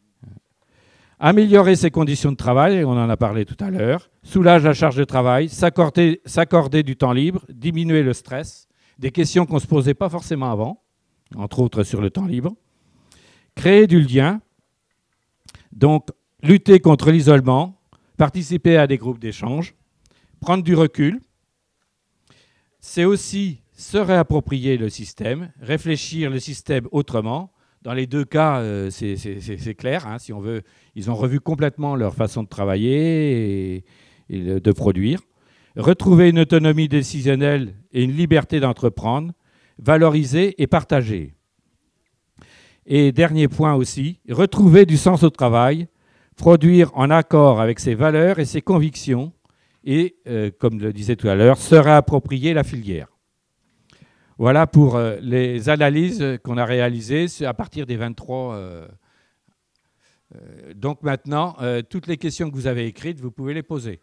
améliorer ses conditions de travail, on en a parlé tout à l'heure, soulage la charge de travail, s'accorder du temps libre, diminuer le stress, des questions qu'on ne se posait pas forcément avant, entre autres sur le temps libre, créer du lien, donc lutter contre l'isolement, participer à des groupes d'échange, prendre du recul, c'est aussi se réapproprier le système, réfléchir le système autrement. Dans les 2 cas, c'est clair, hein, si on veut, ils ont revu complètement leur façon de travailler et de produire. Retrouver une autonomie décisionnelle et une liberté d'entreprendre, valoriser et partager. Et dernier point aussi, retrouver du sens au travail, produire en accord avec ses valeurs et ses convictions et, comme le disais tout à l'heure, se réapproprier la filière. Voilà pour les analyses qu'on a réalisées à partir des 23. Donc maintenant, toutes les questions que vous avez écrites, vous pouvez les poser.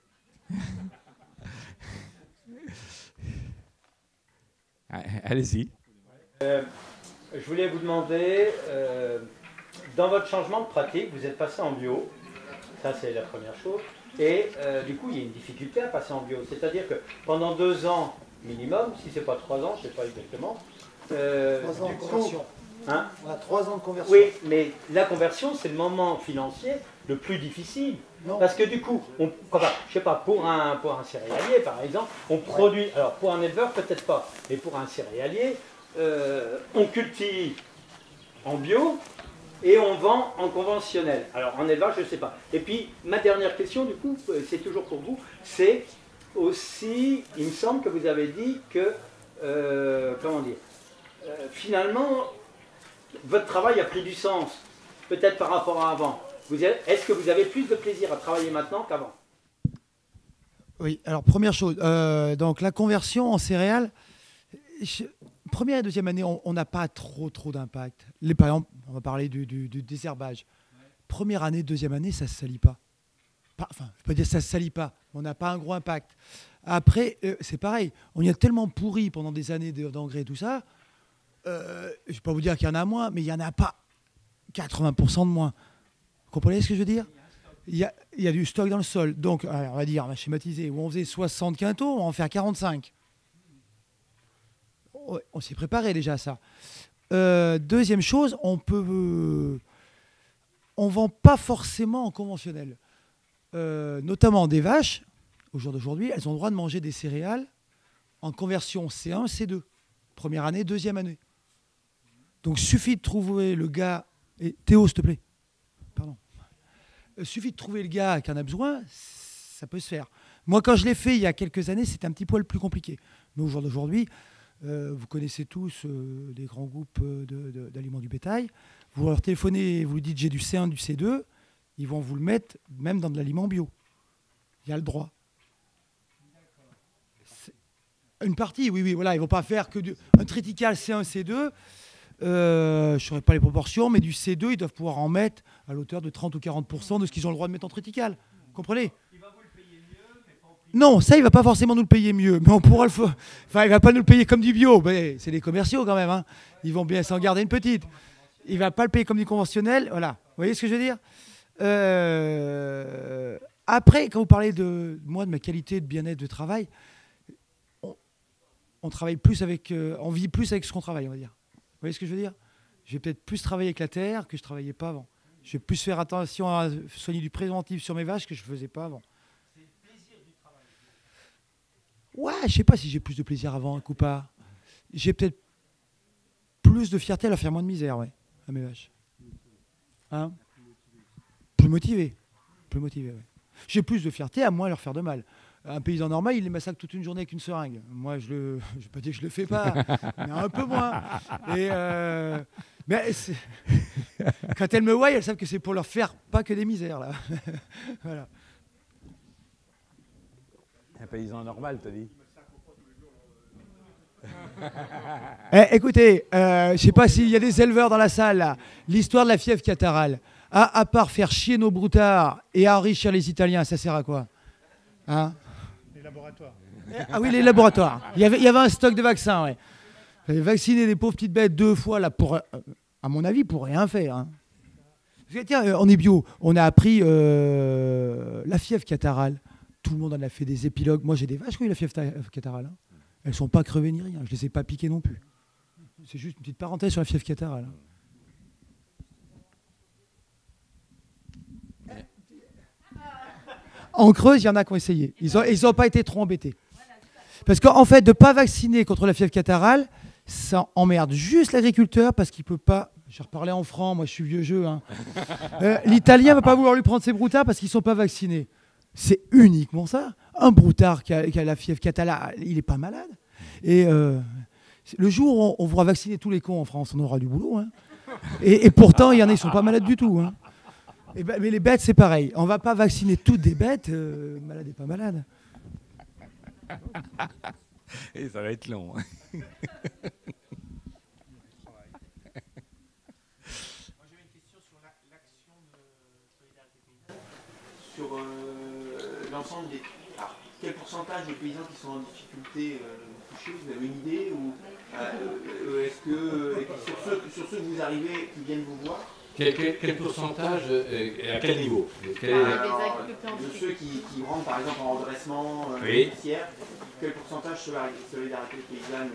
Allez-y. Je voulais vous demander, dans votre changement de pratique, vous êtes passé en bio, ça c'est la première chose, et du coup il y a une difficulté à passer en bio, c'est-à-dire que pendant 2 ans minimum, si c'est pas 3 ans, je ne sais pas exactement. 3 ans de conversion. Hein, on a 3 ans de conversion. Oui, mais la conversion, c'est le moment financier le plus difficile. Non. Parce que du coup, je sais pas, pour un céréalier par exemple, on produit, alors pour un éleveur peut-être pas, mais pour un céréalier, on cultive en bio et on vend en conventionnel. Alors en élevage, je ne sais pas. Et puis, ma dernière question, du coup, c'est toujours pour vous, c'est aussi, il me semble que vous avez dit que, finalement, votre travail a pris du sens, peut-être par rapport à avant. Est-ce que vous avez plus de plaisir à travailler maintenant qu'avant? Oui, alors première chose, donc la conversion en céréales, première et deuxième année, on n'a pas trop d'impact. Par exemple, on va parler du désherbage. Première année, deuxième année, ça ne se salit pas. Enfin, je peux dire que ça ne se salit pas, on n'a pas un gros impact. Après, c'est pareil, on y a tellement pourri pendant des années d'engrais et tout ça, je ne vais pas vous dire qu'il y en a moins, mais il n'y en a pas 80% de moins. Vous comprenez ce que je veux dire? Il y a du stock dans le sol. Donc, on va dire, on va schématiser, où on faisait 60 quintaux, on va en faire 45. On s'est préparé déjà à ça. Deuxième chose, on vend pas forcément en conventionnel. Notamment des vaches, au jour d'aujourd'hui, elles ont le droit de manger des céréales en conversion C1, C2. première année, deuxième année. Donc suffit de trouver le gars... Et Théo, s'il te plaît. Pardon. Suffit de trouver le gars qui en a besoin, ça peut se faire. Moi, quand je l'ai fait il y a quelques années, c'était un petit poil plus compliqué. Mais au jour d'aujourd'hui, vous connaissez tous des grands groupes d'aliments du bétail. Vous leur téléphonez et vous lui dites j'ai du C1, du C2, ils vont vous le mettre même dans de l'aliment bio. Il y a le droit. Une partie, oui, voilà, ils ne vont pas faire que un triticale C1, C2. Je ne saurais pas les proportions, mais du C2, ils doivent pouvoir en mettre à l'auteur de 30 ou 40% de ce qu'ils ont le droit de mettre en triticale. Vous comprenez ? Non, ça, il ne va pas forcément nous le payer mieux, mais on pourra le faire. Enfin, il ne va pas nous le payer comme du bio. C'est des commerciaux quand même. Hein. Ils vont bien s'en garder une petite. Il ne va pas le payer comme du conventionnel. Voilà. Vous voyez ce que je veux dire ? Après, quand vous parlez de moi, de ma qualité de bien-être de travail, on travaille plus avec, on vit plus avec ce qu'on travaille, on va dire. Vous voyez ce que je veux dire ? Je vais peut-être plus travailler avec la terre que je ne travaillais pas avant. Je vais plus faire attention à soigner du préventif sur mes vaches que je ne faisais pas avant. C'est le plaisir du travail. Ouais, je ne sais pas si j'ai plus de plaisir avant ou pas. J'ai peut-être plus de fierté à leur faire moins de misère, ouais, à mes vaches. Hein ? Plus motivé. Plus motivé, ouais. J'ai plus de fierté à moins leur faire de mal. Un paysan normal, il les massacre toute une journée avec une seringue. Moi, je ne vais pas dire que je le fais pas, mais un peu moins. Et mais quand elles me voient, elles savent que c'est pour leur faire pas que des misères. Là. Voilà. Un paysan normal, t'as dit. Écoutez, je ne sais pas s'il y a des éleveurs dans la salle. Là. L'histoire de la fièvre catarrhale, à part faire chier nos broutards et enrichir les Italiens, ça sert à quoi ? Hein ? Les laboratoires. Ah oui, les laboratoires. Il y avait un stock de vaccins, ouais. Vacciner des pauvres petites bêtes 2 fois, là, pour, à mon avis, pour rien faire. Hein. Tiens, on est bio. On a appris la fièvre catarrhale. Tout le monde en a fait des épilogues. Moi, j'ai des vaches qui ont eu la fièvre catarrhale. Hein. Elles ne sont pas crevées ni rien. Je ne les ai pas piquées non plus. C'est juste une petite parenthèse sur la fièvre catarrhale. En Creuse, il y en a qui ont essayé. Ils n'ont pas été trop embêtés. Parce qu'en fait, de ne pas vacciner contre la fièvre catarrhale, ça emmerde juste l'agriculteur parce qu'il ne peut pas... J'ai reparlé en franc, moi je suis vieux jeu. Hein. L'Italien ne va pas vouloir lui prendre ses broutards parce qu'ils ne sont pas vaccinés. C'est uniquement ça. Un broutard qui a la fièvre catarrhale, il n'est pas malade. Et le jour où on voudra vacciner tous les cons en France, on aura du boulot. Hein. Et pourtant, il y en a, ils ne sont pas malades du tout. Hein. Mais les bêtes, c'est pareil. On ne va pas vacciner toutes des bêtes, malades et pas malades. Et ça va être long. Moi, j'avais une question sur l'action de Solidarité Paysanne. Sur l'ensemble des... Alors, quel pourcentage de paysans qui sont en difficulté touchés, vous avez une idée ou est-ce que sur ceux que vous arrivez, qui viennent vous voir, quel pourcentage, à quel niveau? Alors, de ceux qui rentrent par exemple en redressement judiciaire, quel pourcentage Solidarité Paysanne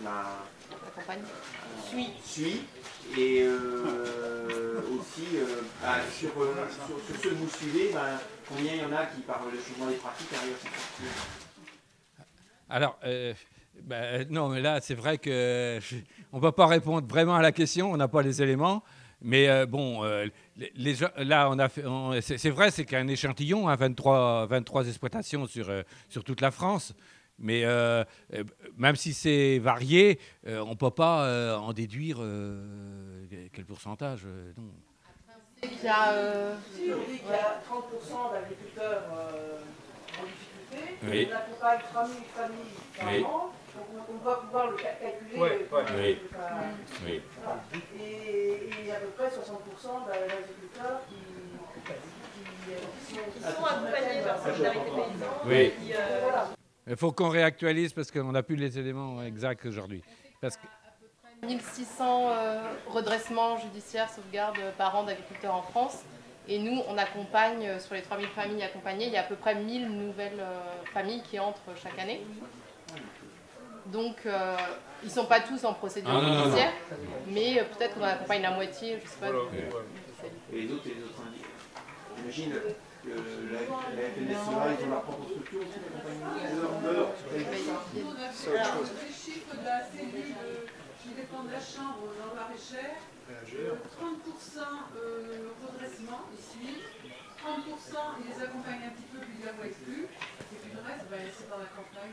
suit et aussi sur ceux que vous suivez, combien il y en a qui par le changement des pratiques arrivent à s'en sortir? Alors, non, mais là c'est vrai qu'on ne peut pas répondre vraiment à la question, on n'a pas les éléments. Mais bon, là, c'est vrai, c'est qu'un échantillon, hein, 23 exploitations sur toute la France. Mais même si c'est varié, on ne peut pas en déduire quel pourcentage. Non. On dit qu'il y a 30% d'agriculteurs en difficulté. Oui. On accompagne 3000 familles par an. Donc on va pouvoir le calculer. Oui. Et il y a à peu près 60% d'agriculteurs qui sont accompagnés par Solidarité Paysanne. Oui. Il faut qu'on réactualise parce qu'on n'a plus les éléments exacts aujourd'hui. Parce que... 1600 redressements judiciaires, sauvegardes par an d'agriculteurs en France. Et nous, on accompagne, sur les 3000 familles accompagnées, il y a à peu près 1000 nouvelles familles qui entrent chaque année. Donc, ils ne sont pas tous en procédure judiciaire, mais peut-être qu'on en accompagne la moitié, je ne sais pas. Et les autres j'imagine, La FNSEA, ils ont leur propre structure aussi d'accompagnement. Alors, les chiffres de la cellule qui dépend de la chambre dans la Réchère, 30% redressement, ils suivent, 30% ils les accompagnent un petit peu, puis ils ne les voient plus, et puis le reste, c'est dans la campagne.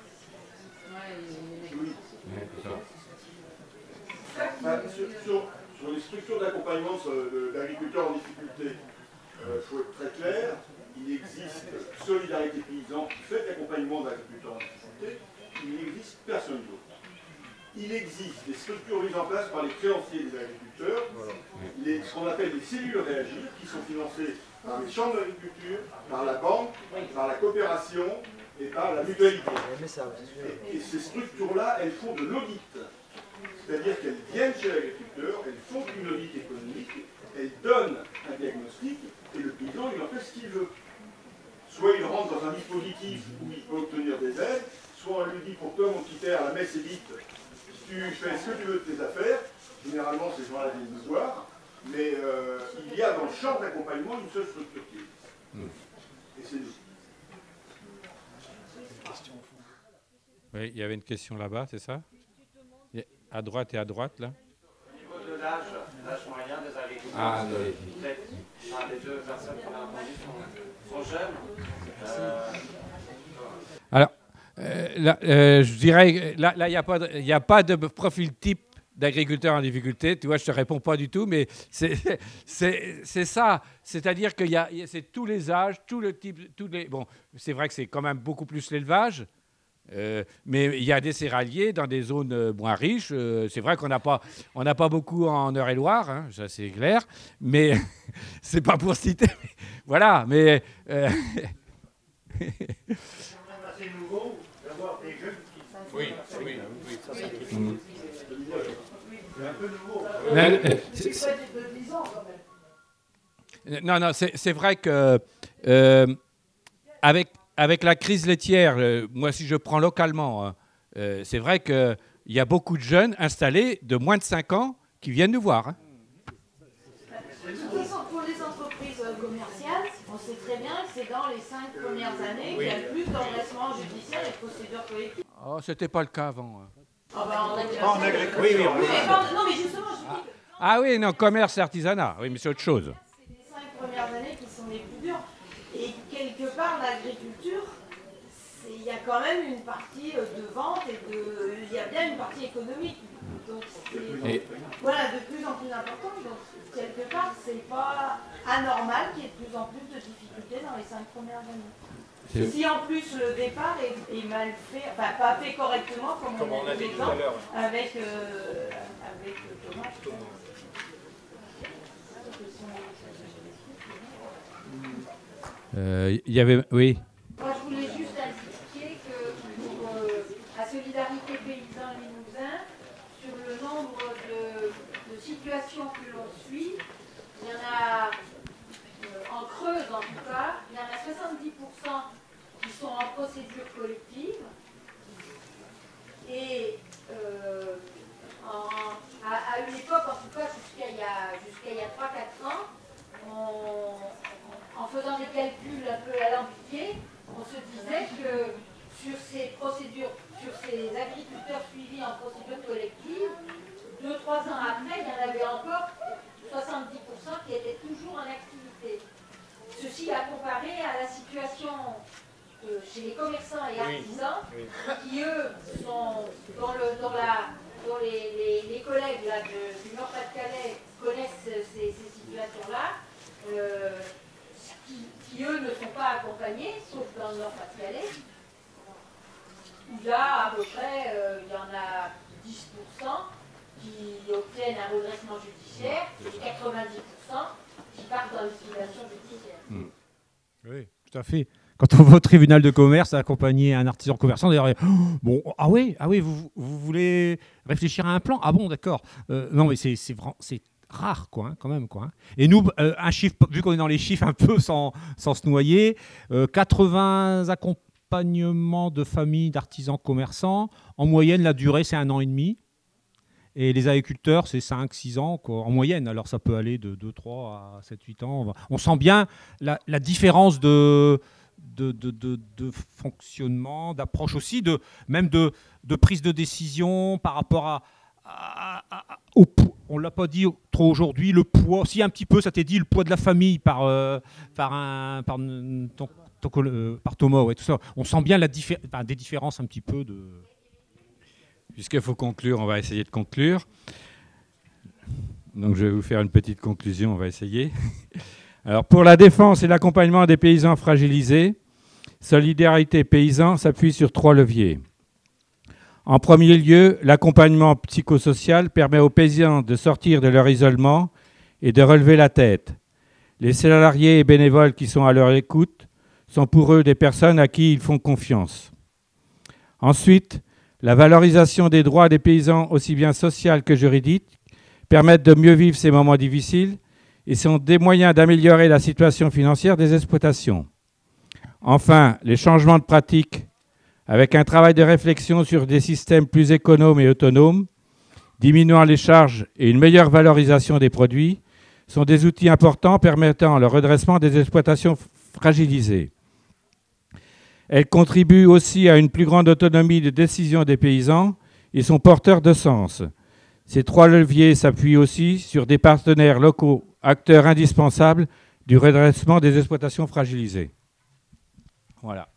Sur les structures d'accompagnement de l'agriculteur en difficulté, il faut être très clair, il existe Solidarité Paysan qui fait l'accompagnement d'agriculteurs en difficulté, il n'existe personne d'autre. Il existe des structures mises en place par les créanciers des agriculteurs, ce qu'on appelle les cellules réagir, qui sont financées par les chambres d'agriculture, par la banque, par la coopération et par la mutualité. Et ces structures-là, elles font de l'audit. C'est-à-dire qu'elles viennent chez l'agriculteur, elles font une audit économique, elles donnent un diagnostic, et le paysan, il en fait ce qu'il veut. Soit il rentre dans un dispositif où il peut obtenir des aides, soit on lui dit pour toi, mon petit père, la messe est vite, tu fais ce que tu veux de tes affaires. Généralement, ces gens-là viennent nous voir, mais il y a dans le champ d'accompagnement une seule structure qui existe. Et c'est nous. Oui, il y avait une question là-bas, c'est ça? À droite et à droite, là. Au niveau de l'âge moyen des agriculteurs, Ah, oui. les deux personnes qu'on a entendues sont jeunes. Alors, je dirais, là, il n'y a pas de profil type d'agriculteur en difficulté. Tu vois, je ne te réponds pas du tout, mais c'est ça. C'est-à-dire que c'est tous les âges, tout le type, tous les. Bon, c'est vrai que c'est quand même beaucoup plus l'élevage. Mais il y a des céréaliers dans des zones moins riches. C'est vrai qu'on n'a pas beaucoup en Eure-et-Loire, hein, ça c'est clair. Mais c'est pas pour citer. Mais, voilà, mais. C'est nouveau d'avoir des jeunes qui... Oui, oui, oui. Ça, c'est un peu nouveau. Non, c'est vrai que avec la crise laitière, moi si je prends localement, hein, c'est vrai qu'il y a beaucoup de jeunes installés de moins de 5 ans qui viennent nous voir. Hein. Pour les entreprises commerciales, on sait très bien que c'est dans les 5 premières années qu'il y a le plus d'engraissement judiciaire et de procédures collectives. Oh, c'était pas le cas avant. Hein. En agriculture. Oui, non, mais justement, je dis que... Ah oui, non, commerce et artisanat, oui, mais c'est autre chose. C'est les 5 premières années qui sont les plus dures. Et quelque part, l'agriculture, il y a quand même une partie de vente et il y a bien une partie économique. Donc c'est voilà, de plus en plus important. Donc quelque part, c'est pas anormal qu'il y ait de plus en plus de difficultés dans les 5 premières années. Si en plus le départ est mal fait, enfin pas fait correctement, comme on a dit tout à l'heure, avec Thomas. Il y avait, oui. Moi, je voulais juste indiquer que pour la Solidarité Paysan Limousin, sur le nombre de situations que l'on suit, il y en a, en Creuse en tout cas, il y en a 70% qui sont en procédure collective. Et à une époque, en tout cas jusqu'à il y a 3-4 ans, en faisant des calculs un peu alambiqués, on se disait que sur ces procédures, sur ces agriculteurs suivis en procédure collective, 2-3 ans après, il y en avait encore 70% qui étaient toujours en activité. Ceci à comparer à la situation chez les commerçants et artisans, qui eux sont dont les collègues là, du Nord-Pas-de-Calais connaissent ces situations-là. Qui eux ne sont pas accompagnés, sauf dans le Nord-Pas-de-Calais, où là, à peu près, il y en a 10% qui obtiennent un redressement judiciaire et 90% qui partent dans l'utilisation judiciaire. Oui, tout à fait. Quand on va au tribunal de commerce accompagner un artisan commerçant, d'ailleurs, bon, ah oui, vous voulez réfléchir à un plan? Ah bon, d'accord. Non, mais c'est rare, quoi, hein, quand même, quoi. Hein. Et nous, un chiffre, vu qu'on est dans les chiffres un peu sans se noyer, 80 accompagnements de familles d'artisans commerçants. En moyenne, la durée, c'est 1 an et demi. Et les agriculteurs, c'est 5-6 ans quoi, en moyenne. Alors ça peut aller de 2-3 à 7-8 ans. On sent bien la différence de fonctionnement, d'approche aussi, même de prise de décision par rapport au poids. On ne l'a pas dit trop aujourd'hui, le poids. Si un petit peu, ça t'est dit, le poids de la famille par Thomas, ouais, tout ça. On sent bien des différences un petit peu de... Puisqu'il faut conclure, on va essayer de conclure. Donc je vais vous faire une petite conclusion, on va essayer. Alors pour la défense et l'accompagnement des paysans fragilisés, Solidarité Paysans s'appuie sur 3 leviers. En premier lieu, l'accompagnement psychosocial permet aux paysans de sortir de leur isolement et de relever la tête. Les salariés et bénévoles qui sont à leur écoute sont pour eux des personnes à qui ils font confiance. Ensuite, la valorisation des droits des paysans, aussi bien social que juridique, permettent de mieux vivre ces moments difficiles et sont des moyens d'améliorer la situation financière des exploitations. Enfin, les changements de pratiques, avec un travail de réflexion sur des systèmes plus économes et autonomes, diminuant les charges et une meilleure valorisation des produits, sont des outils importants permettant le redressement des exploitations fragilisées. Elles contribuent aussi à une plus grande autonomie de décision des paysans et sont porteurs de sens. Ces 3 leviers s'appuient aussi sur des partenaires locaux, acteurs indispensables du redressement des exploitations fragilisées. Voilà.